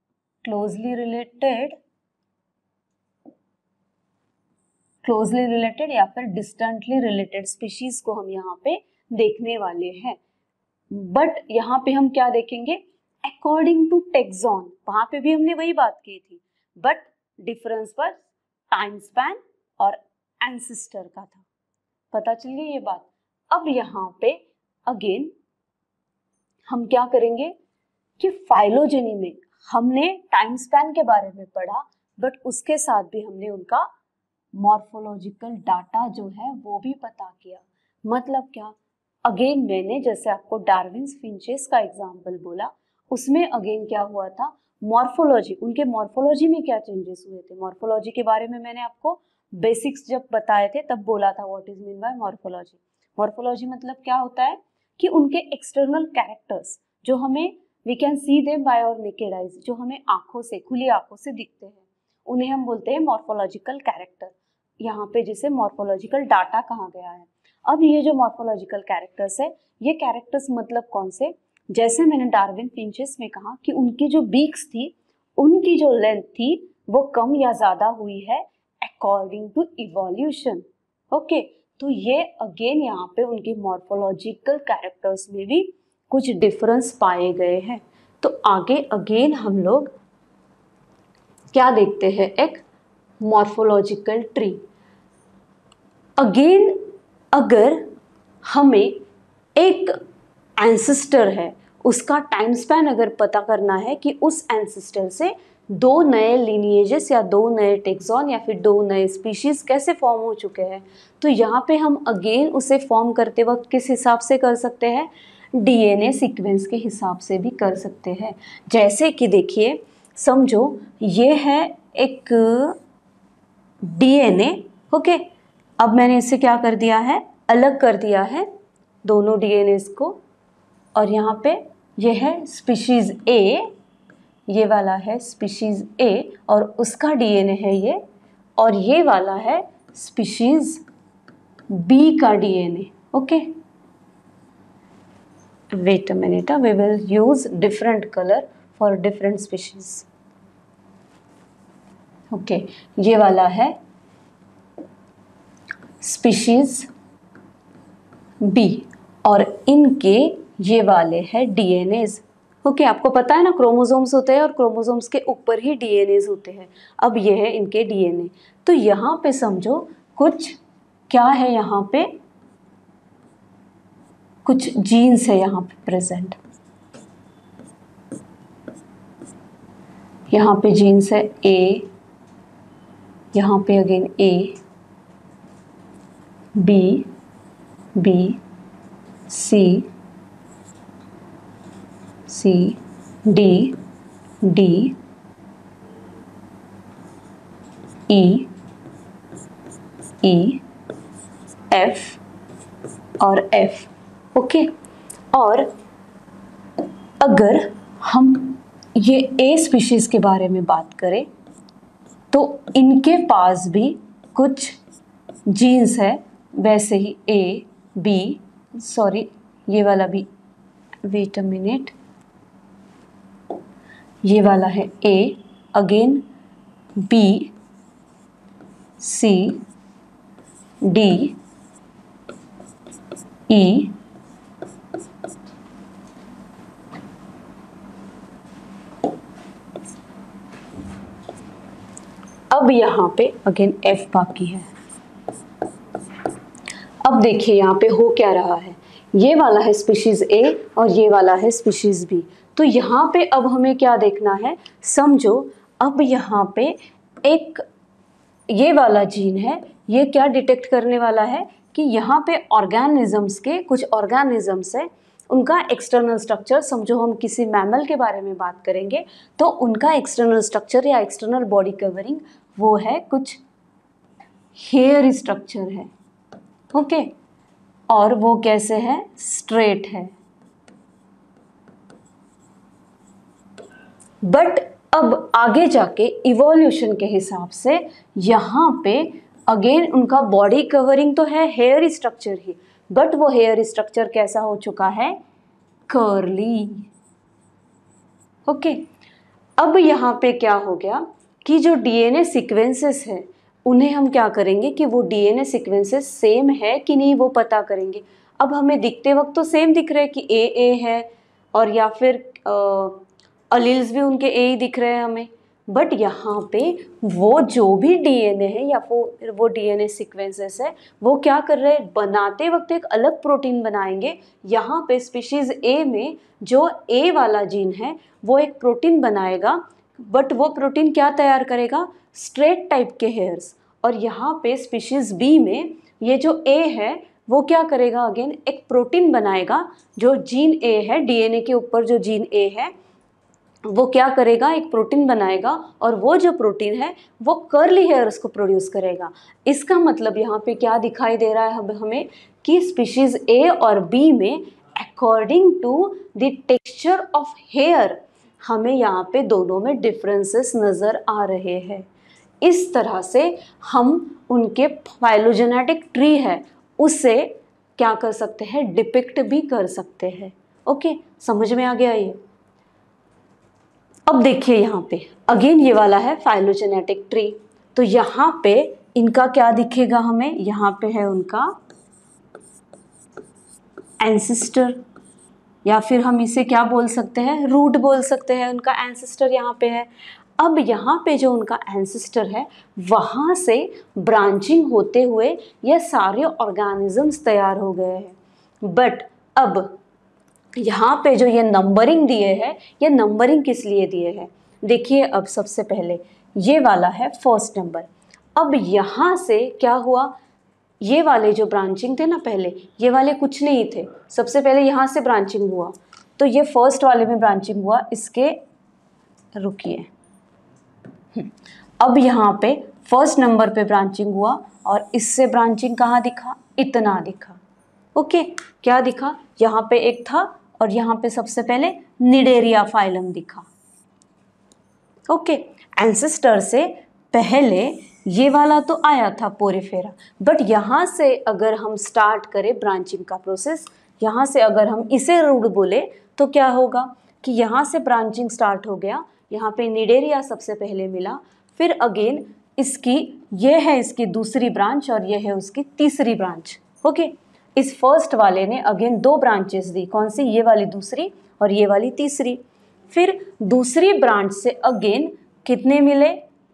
या फिर डिस्टेंटली रिलेटेड स्पीशीज को हम यहाँ पे देखने वाले हैं। बट यहाँ पे हम क्या देखेंगे, अकॉर्डिंग टू टेक्सॉन, वहां पे भी हमने वही बात की थी, बट डिफरेंस पर टाइम स्पैन और एंसेस्टर का था। पता चल गई ये बात। अब यहाँ पे अगेन हम क्या करेंगे कि फाइलोजेनी में हमने टाइम स्पैन के बारे में पढ़ा, बट उसके साथ भी हमने उनका मॉर्फोलॉजिकल डाटा जो है वो भी पता किया। मतलब क्या, अगेन मैंने जैसे आपको डार्विन्स फिंचेस का एग्जाम्पल बोला, उसमें अगेन क्या हुआ था, मॉर्फोलॉजी, उनके मॉर्फोलॉजी में क्या चेंजेस हुए थे। मॉर्फोलॉजी के बारे में मैंने आपको बेसिक्स जब बताए थे तब बोला था what is mean by morphology. Morphology मतलब क्या होता है कि उनके एक्सटर्नल कैरेक्टर्स जो हमें we can see them by our naked eyes, जो हमें आंखों से, खुली आंखों से दिखते हैं, उन्हें हम बोलते हैं मॉर्फोलॉजिकल कैरेक्टर। यहाँ पे जिसे मॉर्फोलॉजिकल डाटा कहा गया है। अब ये जो मॉर्फोलॉजिकल कैरेक्टर्स है, ये कैरेक्टर्स मतलब कौन से, जैसे मैंने डार्विन फिंचेस में कहा कि उनकी जो बीक्स थी, उनकी जो लेंथ थी वो कम या ज्यादा हुई है अकॉर्डिंग टू इवोल्यूशन। ओके, तो ये अगेन यहाँ पे उनके मॉर्फोलॉजिकल कैरेक्टर्स में भी कुछ डिफरेंस पाए गए हैं। तो आगे अगेन हम लोग क्या देखते हैं, एक मॉर्फोलॉजिकल ट्री। अगेन अगर हमें एक एंसेस्टर है, उसका टाइम स्पैन अगर पता करना है कि उस एंसेस्टर से दो नए लिनिएजेस या दो नए टेक्सॉन या फिर दो नए स्पीशीज कैसे फॉर्म हो चुके हैं, तो यहाँ पे हम अगेन उसे फॉर्म करते वक्त किस हिसाब से कर सकते हैं, डीएनए सीक्वेंस के हिसाब से भी कर सकते हैं। जैसे कि देखिए, समझो ये है एक डीएनए, ओके, अब मैंने इसे क्या कर दिया है, अलग कर दिया है दोनों डीएनए को, और यहाँ पे ये है स्पीशीज ए, ये वाला है स्पीशीज ए और उसका डीएनए है ये, और ये वाला है स्पीशीज बी का DNA. Okay, wait a minute, we will use different colour for different species. Okay, ये वाला है स्पीशीज बी और इनके ये वाले हैं डीएनएज। ओके, आपको पता है ना क्रोमोसोम्स होते हैं और क्रोमोसोम्स के ऊपर ही डीएनएज होते हैं। अब ये है इनके डीएनए। तो यहाँ पे समझो कुछ क्या है, यहाँ पे कुछ जीन्स है यहाँ पे प्रेजेंट। यहाँ पे जीन्स है ए, यहाँ पे again A, B, B, C, C, D, D, E, E, F और एफ। ओके, और अगर हम ये ए स्पीशीज के बारे में बात करें तो इनके पास भी कुछ जीन्स है, वैसे ही ए, बी, सॉरी ये वाला भी, वेट अ मिनट, ये वाला है A, again B, C, D, E, अब यहाँ पे अगेन एफ बाकी है। अब देखिए यहाँ पे हो क्या रहा है, ये वाला है स्पीशीज ए और ये वाला है स्पीशीज बी। तो यहाँ पे अब हमें क्या देखना है, समझो अब यहाँ पे एक ये वाला जीन है, ये क्या डिटेक्ट करने वाला है कि यहाँ पे ऑर्गेनिजम्स के कुछ ऑर्गेनिजम्स है, उनका एक्सटर्नल स्ट्रक्चर, समझो हम किसी मैमल के बारे में बात करेंगे तो उनका एक्सटर्नल स्ट्रक्चर या एक्सटर्नल बॉडी कवरिंग वो है कुछ हेयर स्ट्रक्चर है। ओके, और वो कैसे है, स्ट्रेट है। बट अब आगे जाके इवोल्यूशन के हिसाब से यहाँ पे अगेन उनका बॉडी कवरिंग तो है हेयर स्ट्रक्चर ही, बट वो हेयर स्ट्रक्चर कैसा हो चुका है, कर्ली। ओके, अब यहाँ पे क्या हो गया कि जो डीएनए सीक्वेंसेस है उन्हें हम क्या करेंगे कि वो डीएनए सीक्वेंसेस सेम है कि नहीं वो पता करेंगे। अब हमें दिखते वक्त तो सेम दिख रहा है कि ए है, और या फिर अलील्स भी उनके ए ही दिख रहे हैं हमें, बट यहाँ पे वो जो भी डीएनए है या वो डीएनए सीक्वेंसेस है वो क्या कर रहे हैं, बनाते वक्त एक अलग प्रोटीन बनाएंगे। यहाँ पे स्पीशीज ए में जो ए वाला जीन है वो एक प्रोटीन बनाएगा, बट वो प्रोटीन क्या तैयार करेगा, स्ट्रेट टाइप के हेयर्स। और यहाँ पे स्पीशीज बी में ये जो ए है वो क्या करेगा, अगेन एक प्रोटीन बनाएगा, जो जीन ए है डीएनए के ऊपर जो जीन ए है वो क्या करेगा, एक प्रोटीन बनाएगा, और वो जो प्रोटीन है वो कर्ली हेयर्स को प्रोड्यूस करेगा। इसका मतलब यहाँ पे क्या दिखाई दे रहा है हमें कि स्पीशीज ए और बी में according to the texture of hair हमें यहाँ पे दोनों में डिफरेंसेस नज़र आ रहे हैं। इस तरह से हम उनके फाइलोजेनेटिक ट्री है उसे क्या कर सकते हैं, डिपिक्ट भी कर सकते हैं। ओके, समझ में आ गया ये। अब देखिए यहाँ पे अगेन ये वाला है फाइलोजेनेटिक ट्री, तो यहाँ पे इनका क्या दिखेगा हमें, यहाँ पे है उनका एंसेस्टर, या फिर हम इसे क्या बोल सकते हैं, रूट बोल सकते हैं। उनका एंसेस्टर यहाँ पे है। अब यहाँ पे जो उनका एंसेस्टर है वहाँ से ब्रांचिंग होते हुए ये सारे ऑर्गेनिजम्स तैयार हो गए हैं। बट अब यहाँ पे जो ये नंबरिंग दिए है, ये नंबरिंग किस लिए दिए हैं, देखिए अब सबसे पहले ये वाला है फर्स्ट नंबर। अब यहाँ से क्या हुआ, ये वाले जो ब्रांचिंग थे ना पहले, ये वाले कुछ नहीं थे, सबसे पहले यहाँ से ब्रांचिंग हुआ, तो ये फर्स्ट वाले में ब्रांचिंग हुआ, इसके रुकिए, अब यहाँ पे फर्स्ट नंबर पे ब्रांचिंग हुआ और इससे ब्रांचिंग कहाँ दिखा, इतना दिखा। ओके, क्या दिखा, यहाँ पे एक था और यहाँ पे सबसे पहले निडेरिया फाइलम दिखा। ओके, एंसेस्टर से पहले ये वाला तो आया था पोरिफेरा, बट यहाँ से अगर हम स्टार्ट करें ब्रांचिंग का प्रोसेस, यहाँ से अगर हम इसे रूट बोले तो क्या होगा कि यहाँ से ब्रांचिंग स्टार्ट हो गया, यहाँ पे निडेरिया सबसे पहले मिला, फिर अगेन इसकी ये है इसकी दूसरी ब्रांच और ये है उसकी तीसरी ब्रांच। ओके, इस फर्स्ट वाले ने अगेन दो ब्रांचेस दी, कौन सी, ये वाली दूसरी और ये वाली तीसरी। फिर दूसरी ब्रांच से अगेन कितने मिले,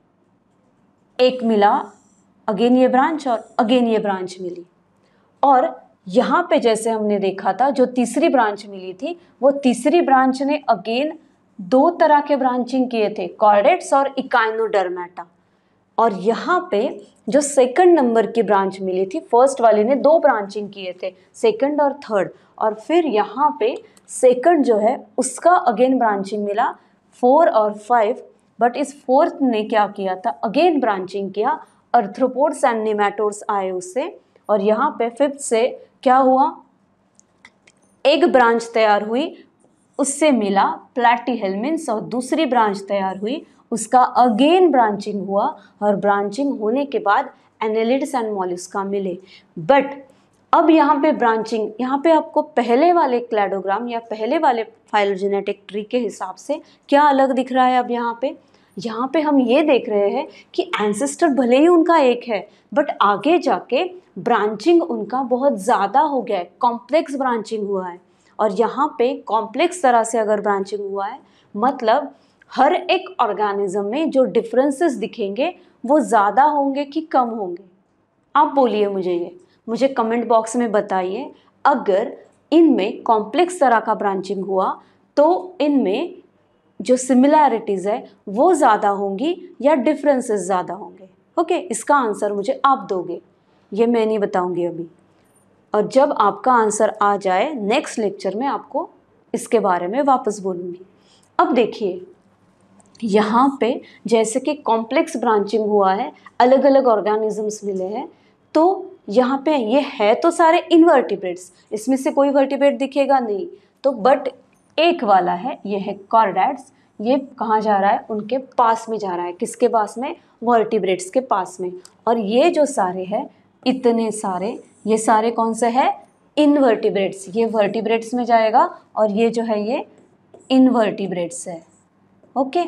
एक मिला, अगेन ये ब्रांच और अगेन ये ब्रांच मिली। और यहाँ पे जैसे हमने देखा था जो तीसरी ब्रांच मिली थी, वो तीसरी ब्रांच ने अगेन दो तरह के ब्रांचिंग किए थे, कॉर्डेट्स और इकाइनोडर्मेटा। और यहाँ पे जो सेकंड नंबर की ब्रांच मिली थी, फर्स्ट वाली ने दो ब्रांचिंग किए थे, सेकंड और थर्ड, और फिर यहाँ पे सेकंड जो है उसका अगेन ब्रांचिंग मिला 4 और 5, बट इस फोर्थ ने क्या किया था, अगेन ब्रांचिंग किया, आर्थ्रोपोड्स एंड नेमाटोड्स आए उससे। और यहाँ पे फिफ्थ से क्या हुआ, एक ब्रांच तैयार हुई, उससे मिला प्लैटीहेल्मिन्थ्स, और दूसरी ब्रांच तैयार हुई, उसका अगेन ब्रांचिंग हुआ, और ब्रांचिंग होने के बाद एनेलिड्स एंड मॉलस्का मिले। बट अब यहाँ पे ब्रांचिंग, यहाँ पे आपको पहले वाले क्लैडोग्राम या पहले वाले फाइलोजेनेटिक ट्री के हिसाब से क्या अलग दिख रहा है। अब यहाँ पे हम ये देख रहे हैं कि एंसेस्टर भले ही उनका एक है, बट आगे जाके ब्रांचिंग उनका बहुत ज़्यादा हो गया है, कॉम्प्लेक्स ब्रांचिंग हुआ है। और यहाँ पे कॉम्प्लेक्स तरह से अगर ब्रांचिंग हुआ है, मतलब हर एक ऑर्गेनिज्म में जो डिफरेंसेस दिखेंगे वो ज़्यादा होंगे कि कम होंगे। आप बोलिए मुझे कमेंट बॉक्स में बताइए। अगर इनमें कॉम्प्लेक्स तरह का ब्रांचिंग हुआ तो इनमें जो सिमिलैरिटीज़ है वो ज़्यादा होंगी या डिफरेंसेस ज़्यादा होंगे। ओके, इसका आंसर मुझे आप दोगे, ये मैं नहीं बताऊंगी अभी। और जब आपका आंसर आ जाए नेक्स्ट लेक्चर में आपको इसके बारे में वापस बोलूँगी। अब देखिए यहाँ पे जैसे कि कॉम्प्लेक्स ब्रांचिंग हुआ है, अलग अलग ऑर्गेनिजम्स मिले हैं, तो यहाँ पे ये है तो सारे इनवर्टिब्रेट्स, इसमें से कोई वर्टिब्रेट दिखेगा नहीं, तो बट एक वाला है, ये है कॉर्डेट्स, ये कहाँ जा रहा है, उनके पास में जा रहा है। किसके पास में, वर्टिब्रेट्स के पास में। और ये जो सारे हैं, इतने सारे, ये सारे कौन से है, इनवर्टिब्रेट्स, ये वर्टिब्रेट्स में जाएगा, और ये जो है ये इनवर्टिब्रेट्स है। ओके,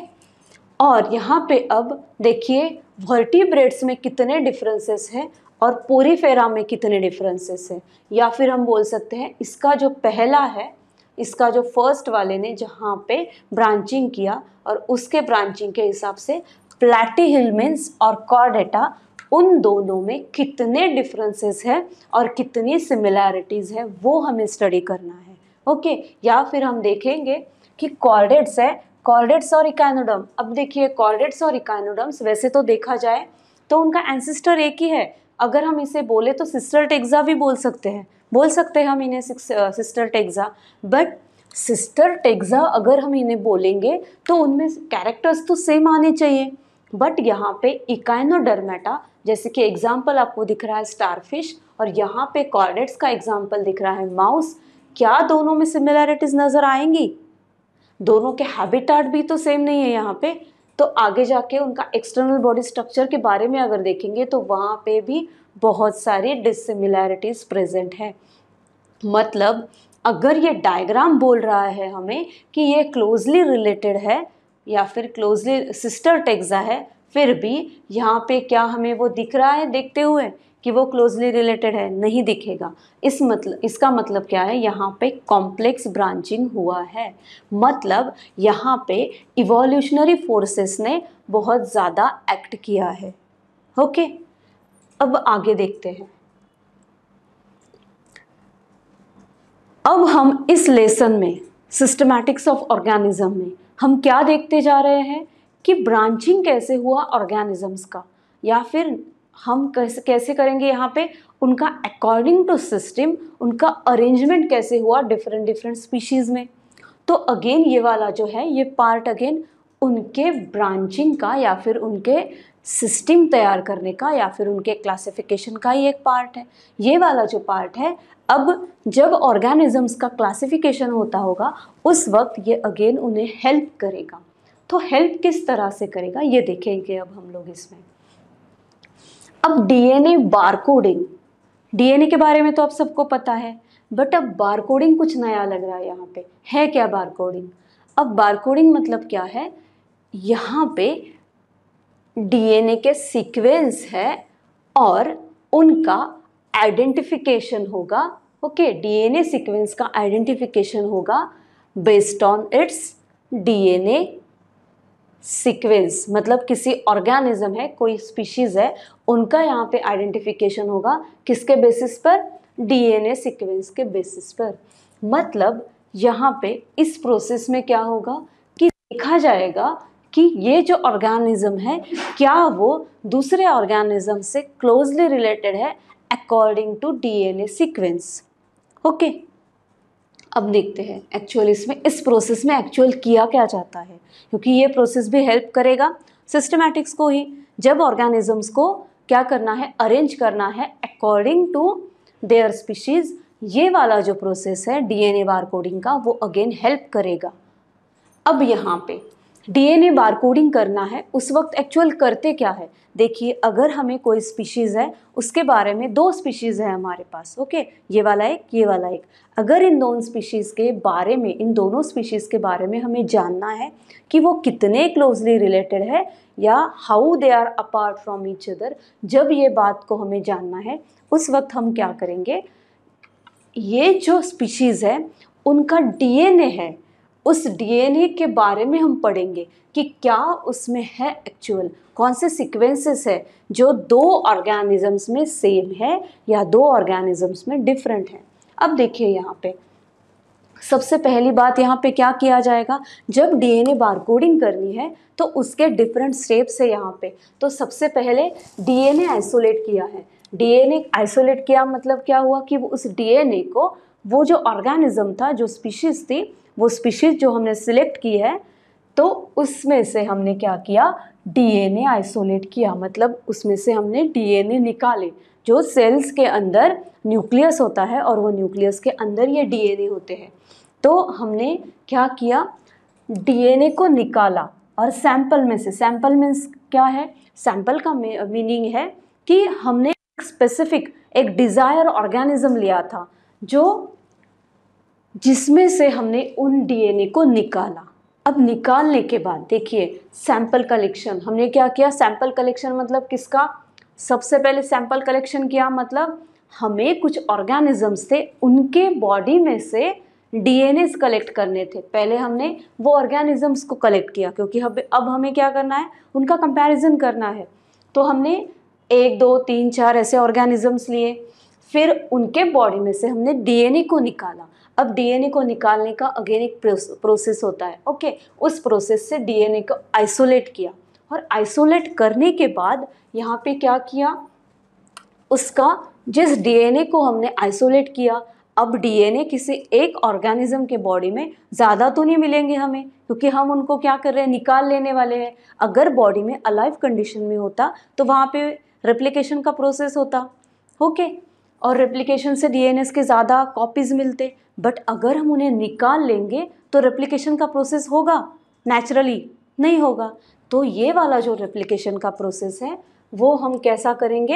और यहाँ पे अब देखिए वर्टिब्रेट्स में कितने डिफरेंसेस हैं और पोरीफेरा में कितने डिफरेंसेस हैं। या फिर हम बोल सकते हैं इसका जो पहला है, इसका जो फर्स्ट वाले ने जहाँ पे ब्रांचिंग किया और उसके ब्रांचिंग के हिसाब से प्लैटीहेल्मिन्थ्स और कॉर्डेटा, उन दोनों में कितने डिफरेंसेस हैं और कितनी सिमिलैरिटीज़ है वो हमें स्टडी करना है। ओके, या फिर हम देखेंगे कि कॉर्डेट्स है, कॉर्डेट्स और इकाइनोडर्म। अब देखिए कॉर्डेट्स और इकाइनोडर्म्स वैसे तो देखा जाए तो उनका एंसेस्टर एक ही है। अगर हम इसे बोले तो सिस्टर टेक्सा भी बोल सकते हैं हम इन्हें sister taxa. But sister taxa अगर हम इन्हें बोलेंगे तो उनमें कैरेक्टर्स तो सेम आने चाहिए। बट यहाँ पे इकाइनोडर्मेटा, जैसे कि एग्जाम्पल आपको दिख रहा है स्टारफिश, और यहाँ पे कॉर्डेट्स का एग्जाम्पल दिख रहा है माउस, क्या दोनों में सिमिलैरिटीज नजर आएंगी? दोनों के हैबिटाट भी तो सेम नहीं है यहाँ पे। तो आगे जाके उनका एक्सटर्नल बॉडी स्ट्रक्चर के बारे में अगर देखेंगे तो वहाँ पे भी बहुत सारी डिसिमिलैरिटीज प्रेजेंट है। मतलब अगर ये डायग्राम बोल रहा है हमें कि ये क्लोजली रिलेटेड है या फिर क्लोजली सिस्टर टेक्सा है, फिर भी यहाँ पे क्या हमें वो दिख रहा है देखते हुए कि वो क्लोजली रिलेटेड है? नहीं दिखेगा। इसका मतलब क्या है, यहाँ पे कॉम्प्लेक्स ब्रांचिंग हुआ है। मतलब यहाँ पे इवोल्यूशनरी फोर्सेस ने बहुत ज़्यादा एक्ट किया है। ओके, अब आगे देखते हैं। अब हम इस लेसन में सिस्टमैटिक्स ऑफ ऑर्गेनिज्म में हम क्या देखते जा रहे हैं कि ब्रांचिंग कैसे हुआ ऑर्गेनिजम्स का, या फिर हम कैसे करेंगे यहाँ पे उनका अकॉर्डिंग टू सिस्टम उनका अरेंजमेंट कैसे हुआ डिफरेंट स्पीशीज़ में। तो अगेन ये वाला जो है ये पार्ट अगेन उनके ब्रांचिंग का या फिर उनके सिस्टम तैयार करने का या फिर उनके क्लासिफिकेशन का ही एक पार्ट है। ये वाला जो पार्ट है, अब जब ऑर्गेनिजम्स का क्लासिफिकेशन होता होगा उस वक्त ये अगेन उन्हें हेल्प करेगा। तो हेल्प किस तरह से करेगा ये देखेंगे अब हम लोग इसमें। अब डीएनए बारकोडिंग, डीएनए के बारे में तो आप सबको पता है, बट अब बारकोडिंग कुछ नया लग रहा है यहाँ पे। है क्या बारकोडिंग? अब बारकोडिंग मतलब क्या है, यहाँ पे डीएनए के सीक्वेंस है और उनका आइडेंटिफिकेशन होगा। ओके, डीएनए सीक्वेंस का आइडेंटिफिकेशन होगा based on its DNA sequence, मतलब किसी ऑर्गेनिज्म है, कोई स्पीशीज है, उनका यहाँ पे आइडेंटिफिकेशन होगा किसके बेसिस पर, डीएनए सीक्वेंस के बेसिस पर। मतलब यहाँ पे इस प्रोसेस में क्या होगा कि देखा जाएगा कि ये जो ऑर्गेनिज्म है क्या वो दूसरे ऑर्गेनिज्म से क्लोजली रिलेटेड है according to DNA sequence. Okay, अब देखते हैं एक्चुअल इसमें इस प्रोसेस में एक्चुअल किया क्या जाता है, क्योंकि ये प्रोसेस भी हेल्प करेगा सिस्टमैटिक्स को ही। जब ऑर्गेनिजम्स को क्या करना है, अरेंज करना है अकॉर्डिंग टू देयर स्पीशीज, ये वाला जो प्रोसेस है डीएनए बारकोडिंग का, वो अगेन हेल्प करेगा। अब यहाँ पे डीएनए बारकोडिंग करना है, उस वक्त एक्चुअल करते क्या है, देखिए अगर हमें कोई स्पीशीज़ है, उसके बारे में, दो स्पीशीज़ है हमारे पास, ओके, ये वाला एक, ये वाला एक, अगर इन दोनों स्पीशीज़ के बारे में, इन दोनों स्पीशीज़ के बारे में हमें जानना है कि वो कितने क्लोजली रिलेटेड है या how they are apart from each other, जब ये बात को हमें जानना है, उस वक्त हम क्या करेंगे, ये जो स्पीशीज़ है उनका डीएनए है, उस डीएनए के बारे में हम पढ़ेंगे कि क्या उसमें है एक्चुअल, कौन से सीक्वेंसेस है जो दो ऑर्गेनिजम्स में सेम है या दो ऑर्गेनिजम्स में डिफरेंट है। अब देखिए यहाँ पे सबसे पहली बात यहाँ पे क्या किया जाएगा, जब डीएनए बारकोडिंग करनी है तो उसके डिफरेंट स्टेप्स है यहाँ पे। तो सबसे पहले डीएनए आइसोलेट किया है, डीएनए आइसोलेट किया मतलब क्या हुआ कि वो उस डीएनए को, वो जो ऑर्गेनिज्म था, जो स्पीशीज थी, वो स्पीशीज जो हमने सिलेक्ट की है, तो उसमें से हमने क्या किया, डीएनए आइसोलेट किया, मतलब उसमें से हमने डीएनए निकाले। जो सेल्स के अंदर न्यूक्लियस होता है और वो न्यूक्लियस के अंदर ये डीएनए होते हैं, तो हमने क्या किया, डीएनए को निकाला और सैंपल में से, सैंपल मीन्स क्या है, सैंपल का मीनिंग है कि हमने एक स्पेसिफिक, एक डिज़ायर ऑर्गेनिज्म लिया था जो, जिसमें से हमने उन डीएनए को निकाला। अब निकालने के बाद देखिए सैंपल कलेक्शन, हमने क्या किया, सैंपल कलेक्शन मतलब किसका, सबसे पहले सैंपल कलेक्शन किया मतलब हमें कुछ ऑर्गेनिजम्स थे, उनके बॉडी में से डीएनए कलेक्ट करने थे। पहले हमने वो ऑर्गेनिजम्स को कलेक्ट किया, क्योंकि अब हमें क्या करना है, उनका कंपैरिजन करना है। तो हमने 1 2 3 4 ऐसे ऑर्गेनिजम्स लिए, फिर उनके बॉडी में से हमने डीएनए को निकाला। अब डीएनए को निकालने का अगेन एक प्रोसेस होता है, ओके, उस प्रोसेस से डीएनए को आइसोलेट किया, और आइसोलेट करने के बाद यहाँ पे क्या किया, उसका जिस डीएनए को हमने आइसोलेट किया, अब डीएनए किसी एक ऑर्गेनिज्म के बॉडी में ज़्यादा तो नहीं मिलेंगे हमें, क्योंकि हम उनको क्या कर रहे हैं, निकाल लेने वाले हैं। अगर बॉडी में अलाइव कंडीशन में होता तो वहाँ पे रेप्लिकेशन का प्रोसेस होता, ओके, और रेप्लिकेशन से डीएनए के ज़्यादा कॉपीज़ मिलते। बट अगर हम उन्हें निकाल लेंगे तो रेप्लिकेशन का प्रोसेस होगा, नेचुरली नहीं होगा। तो ये वाला जो रेप्लिकेशन का प्रोसेस है वो हम कैसा करेंगे,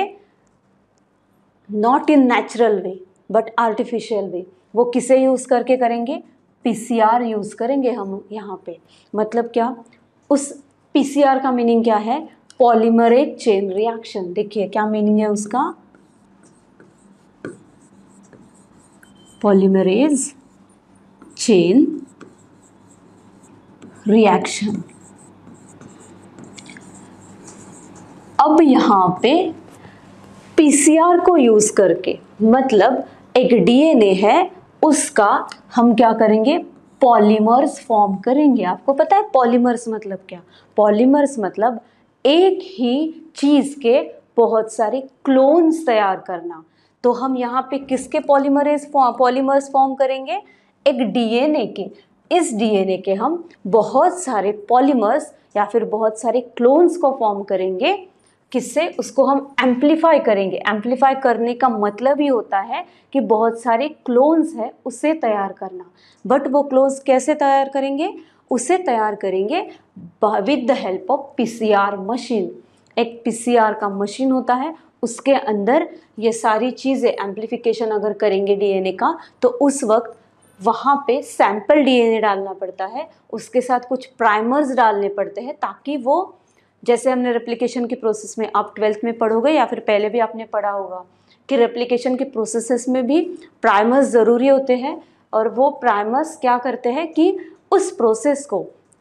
not in natural way but artificial way. वो किसे यूज़ करके करेंगे, पीसीआर यूज़ करेंगे हम यहाँ पे। मतलब क्या, उस पीसीआर का मीनिंग क्या है, पॉलीमरेज चेन रिएक्शन। देखिए क्या मीनिंग है उसका, पॉलीमरेज चेन रिएक्शन। अब यहाँ पे पीसीआर को यूज करके, मतलब एक डीएनए है उसका हम क्या करेंगे, पॉलीमर्स फॉर्म करेंगे। आपको पता है पॉलीमर्स मतलब क्या, पॉलीमर्स मतलब एक ही चीज के बहुत सारे क्लोन्स तैयार करना। तो हम यहाँ पे किसके पॉलीमर्स फॉर्म करेंगे, एक डीएनए के। इस डीएनए के हम बहुत सारे पॉलीमर्स या फिर बहुत सारे क्लोन्स को फॉर्म करेंगे। किससे, उसको हम एम्पलीफाई करेंगे। एम्पलीफाई करने का मतलब ही होता है कि बहुत सारे क्लोन्स है उसे तैयार करना। बट वो क्लोन्स कैसे तैयार करेंगे, उसे तैयार करेंगे with the help of PCR machine. एक पीसीआर का मशीन होता है, उसके अंदर ये सारी चीज़ें एम्पलीफिकेशन अगर करेंगे डीएनए का, तो उस वक्त वहाँ पे सैंपल डीएनए डालना पड़ता है, उसके साथ कुछ प्राइमर्स डालने पड़ते हैं, ताकि वो, जैसे हमने रेप्लिकेशन के प्रोसेस में, आप 12th में पढ़ोगे या फिर पहले भी आपने पढ़ा होगा कि रेप्लिकेशन के प्रोसेसेस में भी प्राइमर्स ज़रूरी होते हैं। और वो प्राइमर्स क्या करते हैं कि उस प्रोसेस को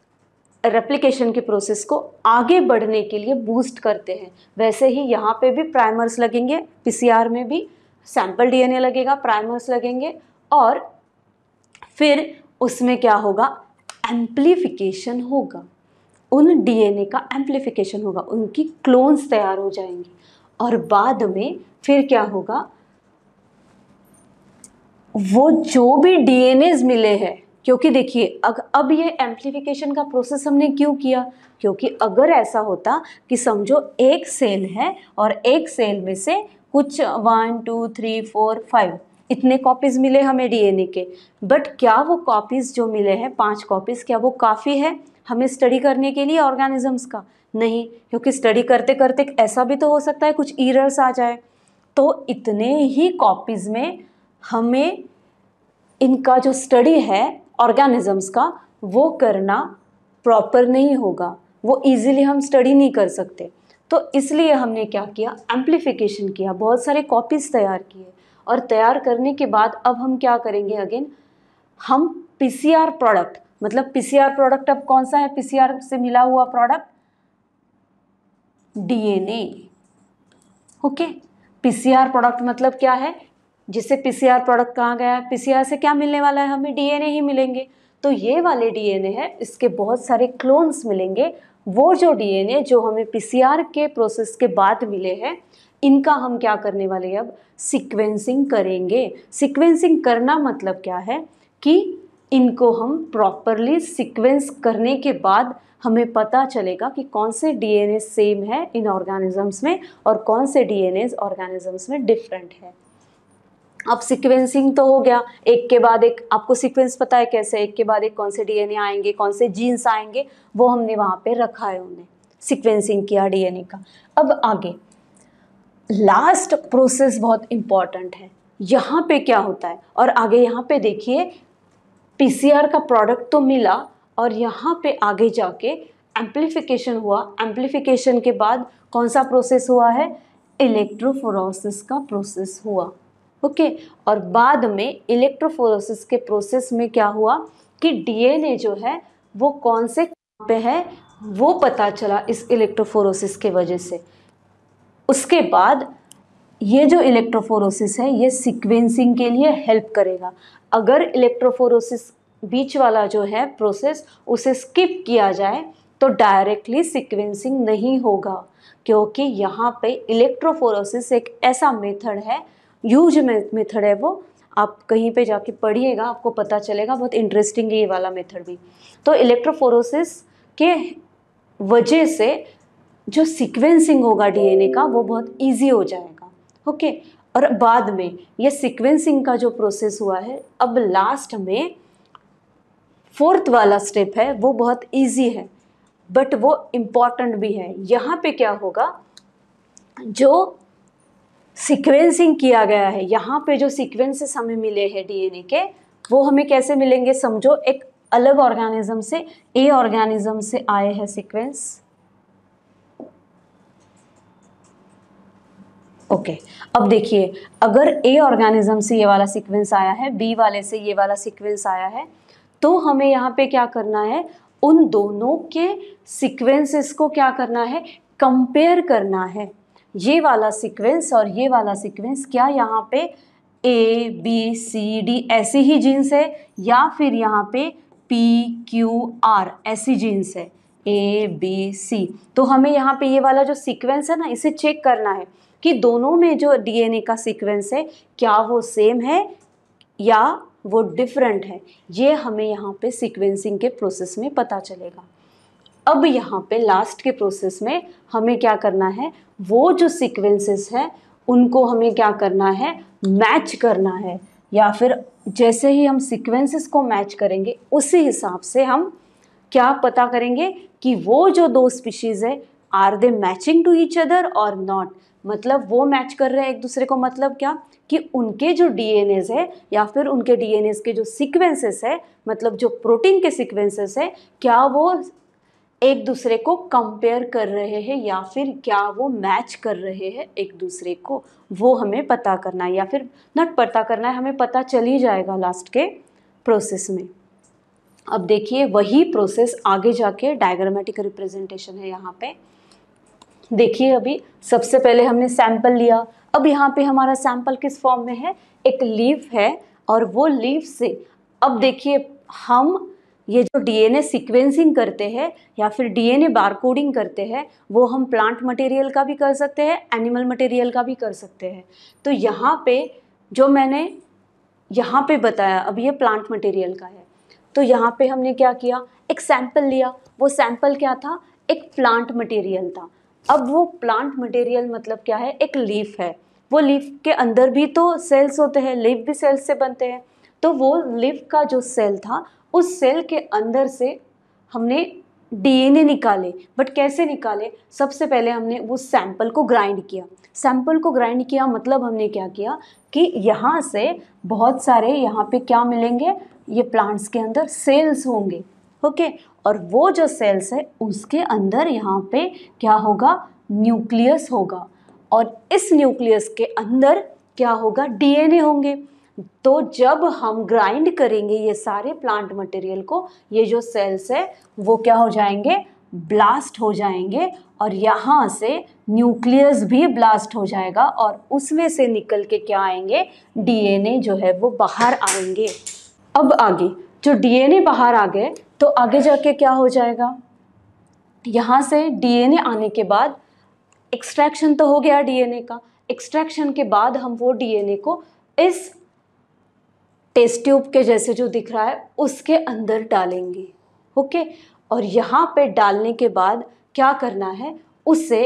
रेप्लिकेशन के प्रोसेस को आगे बढ़ने के लिए बूस्ट करते हैं। वैसे ही यहाँ पे भी प्राइमर्स लगेंगे, पीसीआर में भी सैंपल डीएनए लगेगा, प्राइमर्स लगेंगे, और फिर उसमें क्या होगा, एम्प्लीफिकेशन होगा, उन डीएनए का एम्प्लीफिकेशन होगा, उनकी क्लोन्स तैयार हो जाएंगी, और बाद में फिर क्या होगा, वो जो भी डीएनएज मिले हैं, क्योंकि देखिए अब ये एम्प्लीफिकेशन का प्रोसेस हमने क्यों किया, क्योंकि अगर ऐसा होता कि समझो एक सेल है और एक सेल में से कुछ 1 2 3 4 5 इतने कॉपीज मिले हमें डीएनए के, बट क्या वो कॉपीज जो मिले हैं 5 कॉपीज, क्या वो काफ़ी है हमें स्टडी करने के लिए ऑर्गेनिजम्स का? नहीं, क्योंकि स्टडी करते करते ऐसा भी तो हो सकता है कुछ एरर्स आ जाए, तो इतने ही कॉपीज में हमें इनका जो स्टडी है ऑर्गेनिजम्स का वो करना प्रॉपर नहीं होगा, वो इजीली हम स्टडी नहीं कर सकते। तो इसलिए हमने क्या किया, एम्प्लीफिकेशन किया, बहुत सारे कॉपीज तैयार किए, और तैयार करने के बाद अब हम क्या करेंगे, अगेन हम पीसीआर प्रोडक्ट, मतलब पीसीआर प्रोडक्ट अब कौन सा है, पीसीआर से मिला हुआ product DNA. Okay, PCR product मतलब क्या है, जिससे पीसीआर प्रोडक्ट कहाँ गया है, पीसीआर से क्या मिलने वाला है, हमें डीएनए ही मिलेंगे। तो ये वाले डीएनए है, इसके बहुत सारे क्लोन्स मिलेंगे। वो जो डीएनए जो हमें पीसीआर के प्रोसेस के बाद मिले हैं, इनका हम क्या करने वाले हैं, अब सीक्वेंसिंग करेंगे। सीक्वेंसिंग करना मतलब क्या है कि इनको हम प्रॉपरली सीक्वेंस करने के बाद हमें पता चलेगा कि कौन से डीएनए सेम है इन ऑर्गेनिजम्स में और कौन से डीएनए ऑर्गेनिजम्स में डिफरेंट है। अब सीक्वेंसिंग तो हो गया, एक के बाद एक, आपको सीक्वेंस पता है कैसे, एक के बाद एक कौन से डीएनए आएंगे, कौन से जीन्स आएंगे, वो हमने वहाँ पे रखा है, उन्हें सीक्वेंसिंग किया डीएनए का। अब आगे लास्ट प्रोसेस बहुत इंपॉर्टेंट है, यहाँ पे क्या होता है, और आगे यहाँ पे देखिए पीसीआर का प्रोडक्ट तो मिला और यहाँ पे आगे जाके एम्प्लीफिकेशन हुआ। एम्प्लीफिकेशन के बाद कौन सा प्रोसेस हुआ है, इलेक्ट्रोफोरेसिस का प्रोसेस हुआ। ओके, और बाद में इलेक्ट्रोफोरेसिस के प्रोसेस में क्या हुआ कि डीएनए जो है वो कौन से कहाँ पे है वो पता चला इस इलेक्ट्रोफोरेसिस के वजह से। उसके बाद ये जो इलेक्ट्रोफोरेसिस है ये सीक्वेंसिंग के लिए हेल्प करेगा। अगर इलेक्ट्रोफोरेसिस बीच वाला जो है प्रोसेस उसे स्किप किया जाए तो डायरेक्टली सीक्वेंसिंग नहीं होगा, क्योंकि यहाँ पे इलेक्ट्रोफोरेसिस एक ऐसा मेथड है, यूज मेथड है वो, आप कहीं पे जाके पढ़िएगा आपको पता चलेगा, बहुत इंटरेस्टिंग है ये वाला मेथड भी। तो इलेक्ट्रोफोरेसिस के वजह से जो सीक्वेंसिंग होगा डीएनए का वो बहुत इजी हो जाएगा। ओके, और बाद में ये सीक्वेंसिंग का जो प्रोसेस हुआ है, अब लास्ट में फोर्थ वाला स्टेप है वो बहुत इजी है बट वो इम्पॉर्टेंट भी है। यहाँ पे क्या होगा, जो सीक्वेंसिंग किया गया है, यहाँ पे जो सीक्वेंसेस हमें मिले हैं डीएनए के, वो हमें कैसे मिलेंगे, समझो एक अलग ऑर्गेनिज्म से, ए ऑर्गेनिज्म से आए हैं सीक्वेंस। ओके, अब देखिए अगर ए ऑर्गेनिज्म से ये वाला सीक्वेंस आया है, बी वाले से ये वाला सीक्वेंस आया है, तो हमें यहाँ पे क्या करना है, उन दोनों के सीक्वेंसेस को क्या करना है, कंपेयर करना है। ये वाला सीक्वेंस और ये वाला सीक्वेंस, क्या यहाँ पे ए बी सी डी ऐसी ही जीन्स है या फिर यहाँ पे पी क्यू आर ऐसी जीन्स है, ए बी सी। तो हमें यहाँ पे ये वाला जो सीक्वेंस है ना, इसे चेक करना है कि दोनों में जो डीएनए का सीक्वेंस है क्या वो सेम है या वो डिफरेंट है। ये हमें यहाँ पे सीक्वेंसिंग के प्रोसेस में पता चलेगा। अब यहाँ पे लास्ट के प्रोसेस में हमें क्या करना है, वो जो सीक्वेंसेस है उनको हमें क्या करना है, मैच करना है, या फिर जैसे ही हम सीक्वेंसेस को मैच करेंगे उसी हिसाब से हम क्या पता करेंगे कि वो जो दो स्पीशीज है are they matching to each other और नॉट। मतलब वो मैच कर रहे हैं एक दूसरे को, मतलब क्या कि उनके जो डीएनएज है या फिर उनके डीएनएज के जो सीक्वेंसेस है, मतलब जो प्रोटीन के सीक्वेंसेस है, क्या वो एक दूसरे को कंपेयर कर रहे हैं या फिर क्या वो मैच कर रहे हैं एक दूसरे को, वो हमें पता करना है। या फिर नॉट पता करना है, हमें पता चल ही जाएगा लास्ट के प्रोसेस में। अब देखिए वही प्रोसेस आगे जाके डायग्रामेटिक रिप्रेजेंटेशन है यहाँ पे। देखिए अभी सबसे पहले हमने सैंपल लिया, अब यहाँ पे हमारा सैंपल किस फॉर्म में है, एक लीफ है, और वो लीफ से अब देखिए हम ये जो डीएनए सीक्वेंसिंग करते हैं या फिर डीएनए बारकोडिंग करते हैं वो हम प्लांट मटेरियल का भी कर सकते हैं, एनिमल मटेरियल का भी कर सकते हैं। तो यहाँ पे जो मैंने यहाँ पे बताया अब ये प्लांट मटेरियल का है, तो यहाँ पे हमने क्या किया, एक सैंपल लिया, वो सैंपल क्या था, एक प्लांट मटेरियल था। अब वो प्लांट मटेरियल मतलब क्या है, एक लीफ है, वो लीफ के अंदर भी तो सेल्स होते हैं, लीफ भी सेल्स से बनते हैं। तो वो लीफ का जो सेल था उस सेल के अंदर से हमने डीएनए निकाले, बट कैसे निकाले, सबसे पहले हमने उस सैंपल को ग्राइंड किया। सैंपल को ग्राइंड किया मतलब हमने क्या किया कि यहाँ से बहुत सारे यहाँ पे क्या मिलेंगे, ये प्लांट्स के अंदर सेल्स होंगे, ओके, और वो जो सेल्स है उसके अंदर यहाँ पे क्या होगा, न्यूक्लियस होगा, और इस न्यूक्लियस के अंदर क्या होगा, डीएनए होंगे। तो जब हम ग्राइंड करेंगे ये सारे प्लांट मटेरियल को, ये जो सेल्स है वो क्या हो जाएंगे, ब्लास्ट हो जाएंगे, और यहाँ से न्यूक्लियस भी ब्लास्ट हो जाएगा, और उसमें से निकल के क्या आएंगे, डीएनए जो है वो बाहर आएंगे। अब आगे जो डीएनए बाहर आ गए तो आगे जाके क्या हो जाएगा, यहाँ से डीएनए आने के बाद एक्सट्रैक्शन तो हो गया डीएनए का, एक्सट्रैक्शन के बाद हम वो डीएनए को इस टेस्ट ट्यूब के जैसे जो दिख रहा है उसके अंदर डालेंगे, ओके, और यहाँ पे डालने के बाद क्या करना है, उससे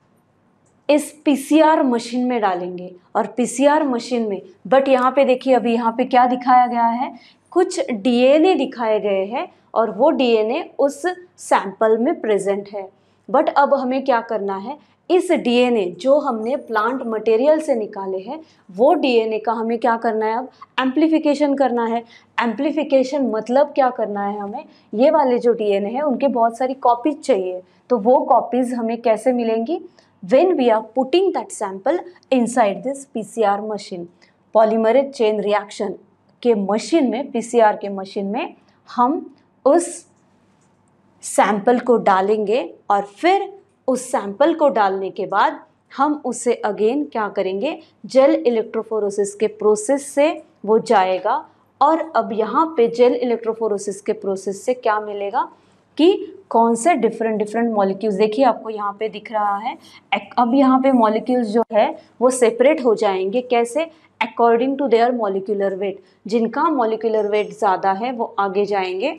इस पीसीआर मशीन में डालेंगे, और पीसीआर मशीन में, बट यहाँ पे देखिए अभी यहाँ पे क्या दिखाया गया है, कुछ डीएनए दिखाए गए हैं और वो डीएनए उस सैंपल में प्रेजेंट है। बट अब हमें क्या करना है, इस डीएनए जो हमने प्लांट मटेरियल से निकाले हैं वो डीएनए का हमें क्या करना है, अब एम्प्लीफिकेशन करना है। एम्प्लीफिकेशन मतलब क्या करना है, हमें ये वाले जो डीएनए हैं उनके बहुत सारी कॉपीज चाहिए, तो वो कॉपीज हमें कैसे मिलेंगी, when we are putting that sample inside this PCR machine, polymerase chain reaction के मशीन में, PCR के मशीन में हम उस सैंपल को डालेंगे, और फिर उस सैंपल को डालने के बाद हम उसे अगेन क्या करेंगे, जेल इलेक्ट्रोफोरेसिस के प्रोसेस से वो जाएगा, और अब यहाँ पे जेल इलेक्ट्रोफोरेसिस के प्रोसेस से क्या मिलेगा कि कौन से डिफरेंट मॉलिक्यूल्स, देखिए आपको यहाँ पे दिख रहा है, अब यहाँ पे मॉलिक्यूल्स जो है वो सेपरेट हो जाएंगे, कैसे, according to their molecular weight, जिनका मॉलिक्यूलर वेट ज़्यादा है वो आगे जाएंगे,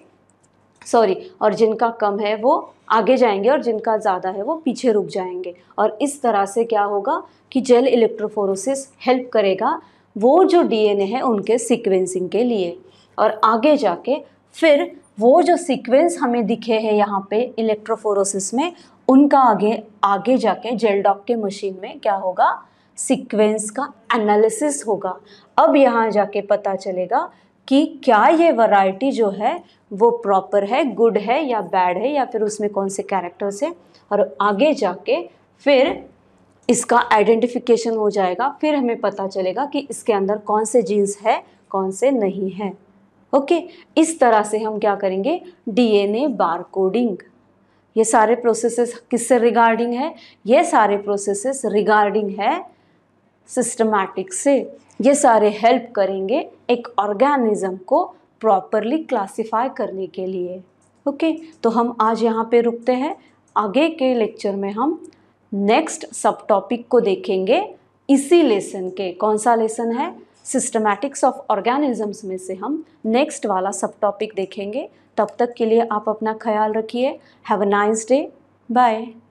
और जिनका कम है वो आगे जाएंगे, और जिनका ज़्यादा है वो पीछे रुक जाएंगे। और इस तरह से क्या होगा कि जेल इलेक्ट्रोफोरेसिस हेल्प करेगा वो जो डीएनए है उनके सीक्वेंसिंग के लिए, और आगे जाके फिर वो जो सीक्वेंस हमें दिखे हैं यहाँ पे इलेक्ट्रोफोरेसिस में, उनका आगे जाके जेल डॉक के मशीन में क्या होगा, सीक्वेंस का एनालिसिस होगा। अब यहाँ जाके पता चलेगा कि क्या ये वैरायटी जो है वो प्रॉपर है, गुड है या बैड है, या फिर उसमें कौन से कैरेक्टर्स है, और आगे जाके फिर इसका आइडेंटिफिकेशन हो जाएगा, फिर हमें पता चलेगा कि इसके अंदर कौन से जीन्स है कौन से नहीं है, ओके। इस तरह से हम क्या करेंगे, डीएनए बारकोडिंग। ये सारे प्रोसेसेस किससे रिगार्डिंग है, ये सारे प्रोसेसेस रिगार्डिंग है सिस्टमैटिक से, ये सारे हेल्प करेंगे एक ऑर्गेनिज्म को प्रॉपरली क्लासिफाई करने के लिए, ओके। तो हम आज यहाँ पे रुकते हैं, आगे के लेक्चर में हम नेक्स्ट सब टॉपिक को देखेंगे इसी लेसन के, कौन सा लेसन है, सिस्टमैटिक्स ऑफ ऑर्गेनिजम्स में से हम नेक्स्ट वाला सब टॉपिक देखेंगे। तब तक के लिए आप अपना ख्याल रखिए, have a nice day, bye.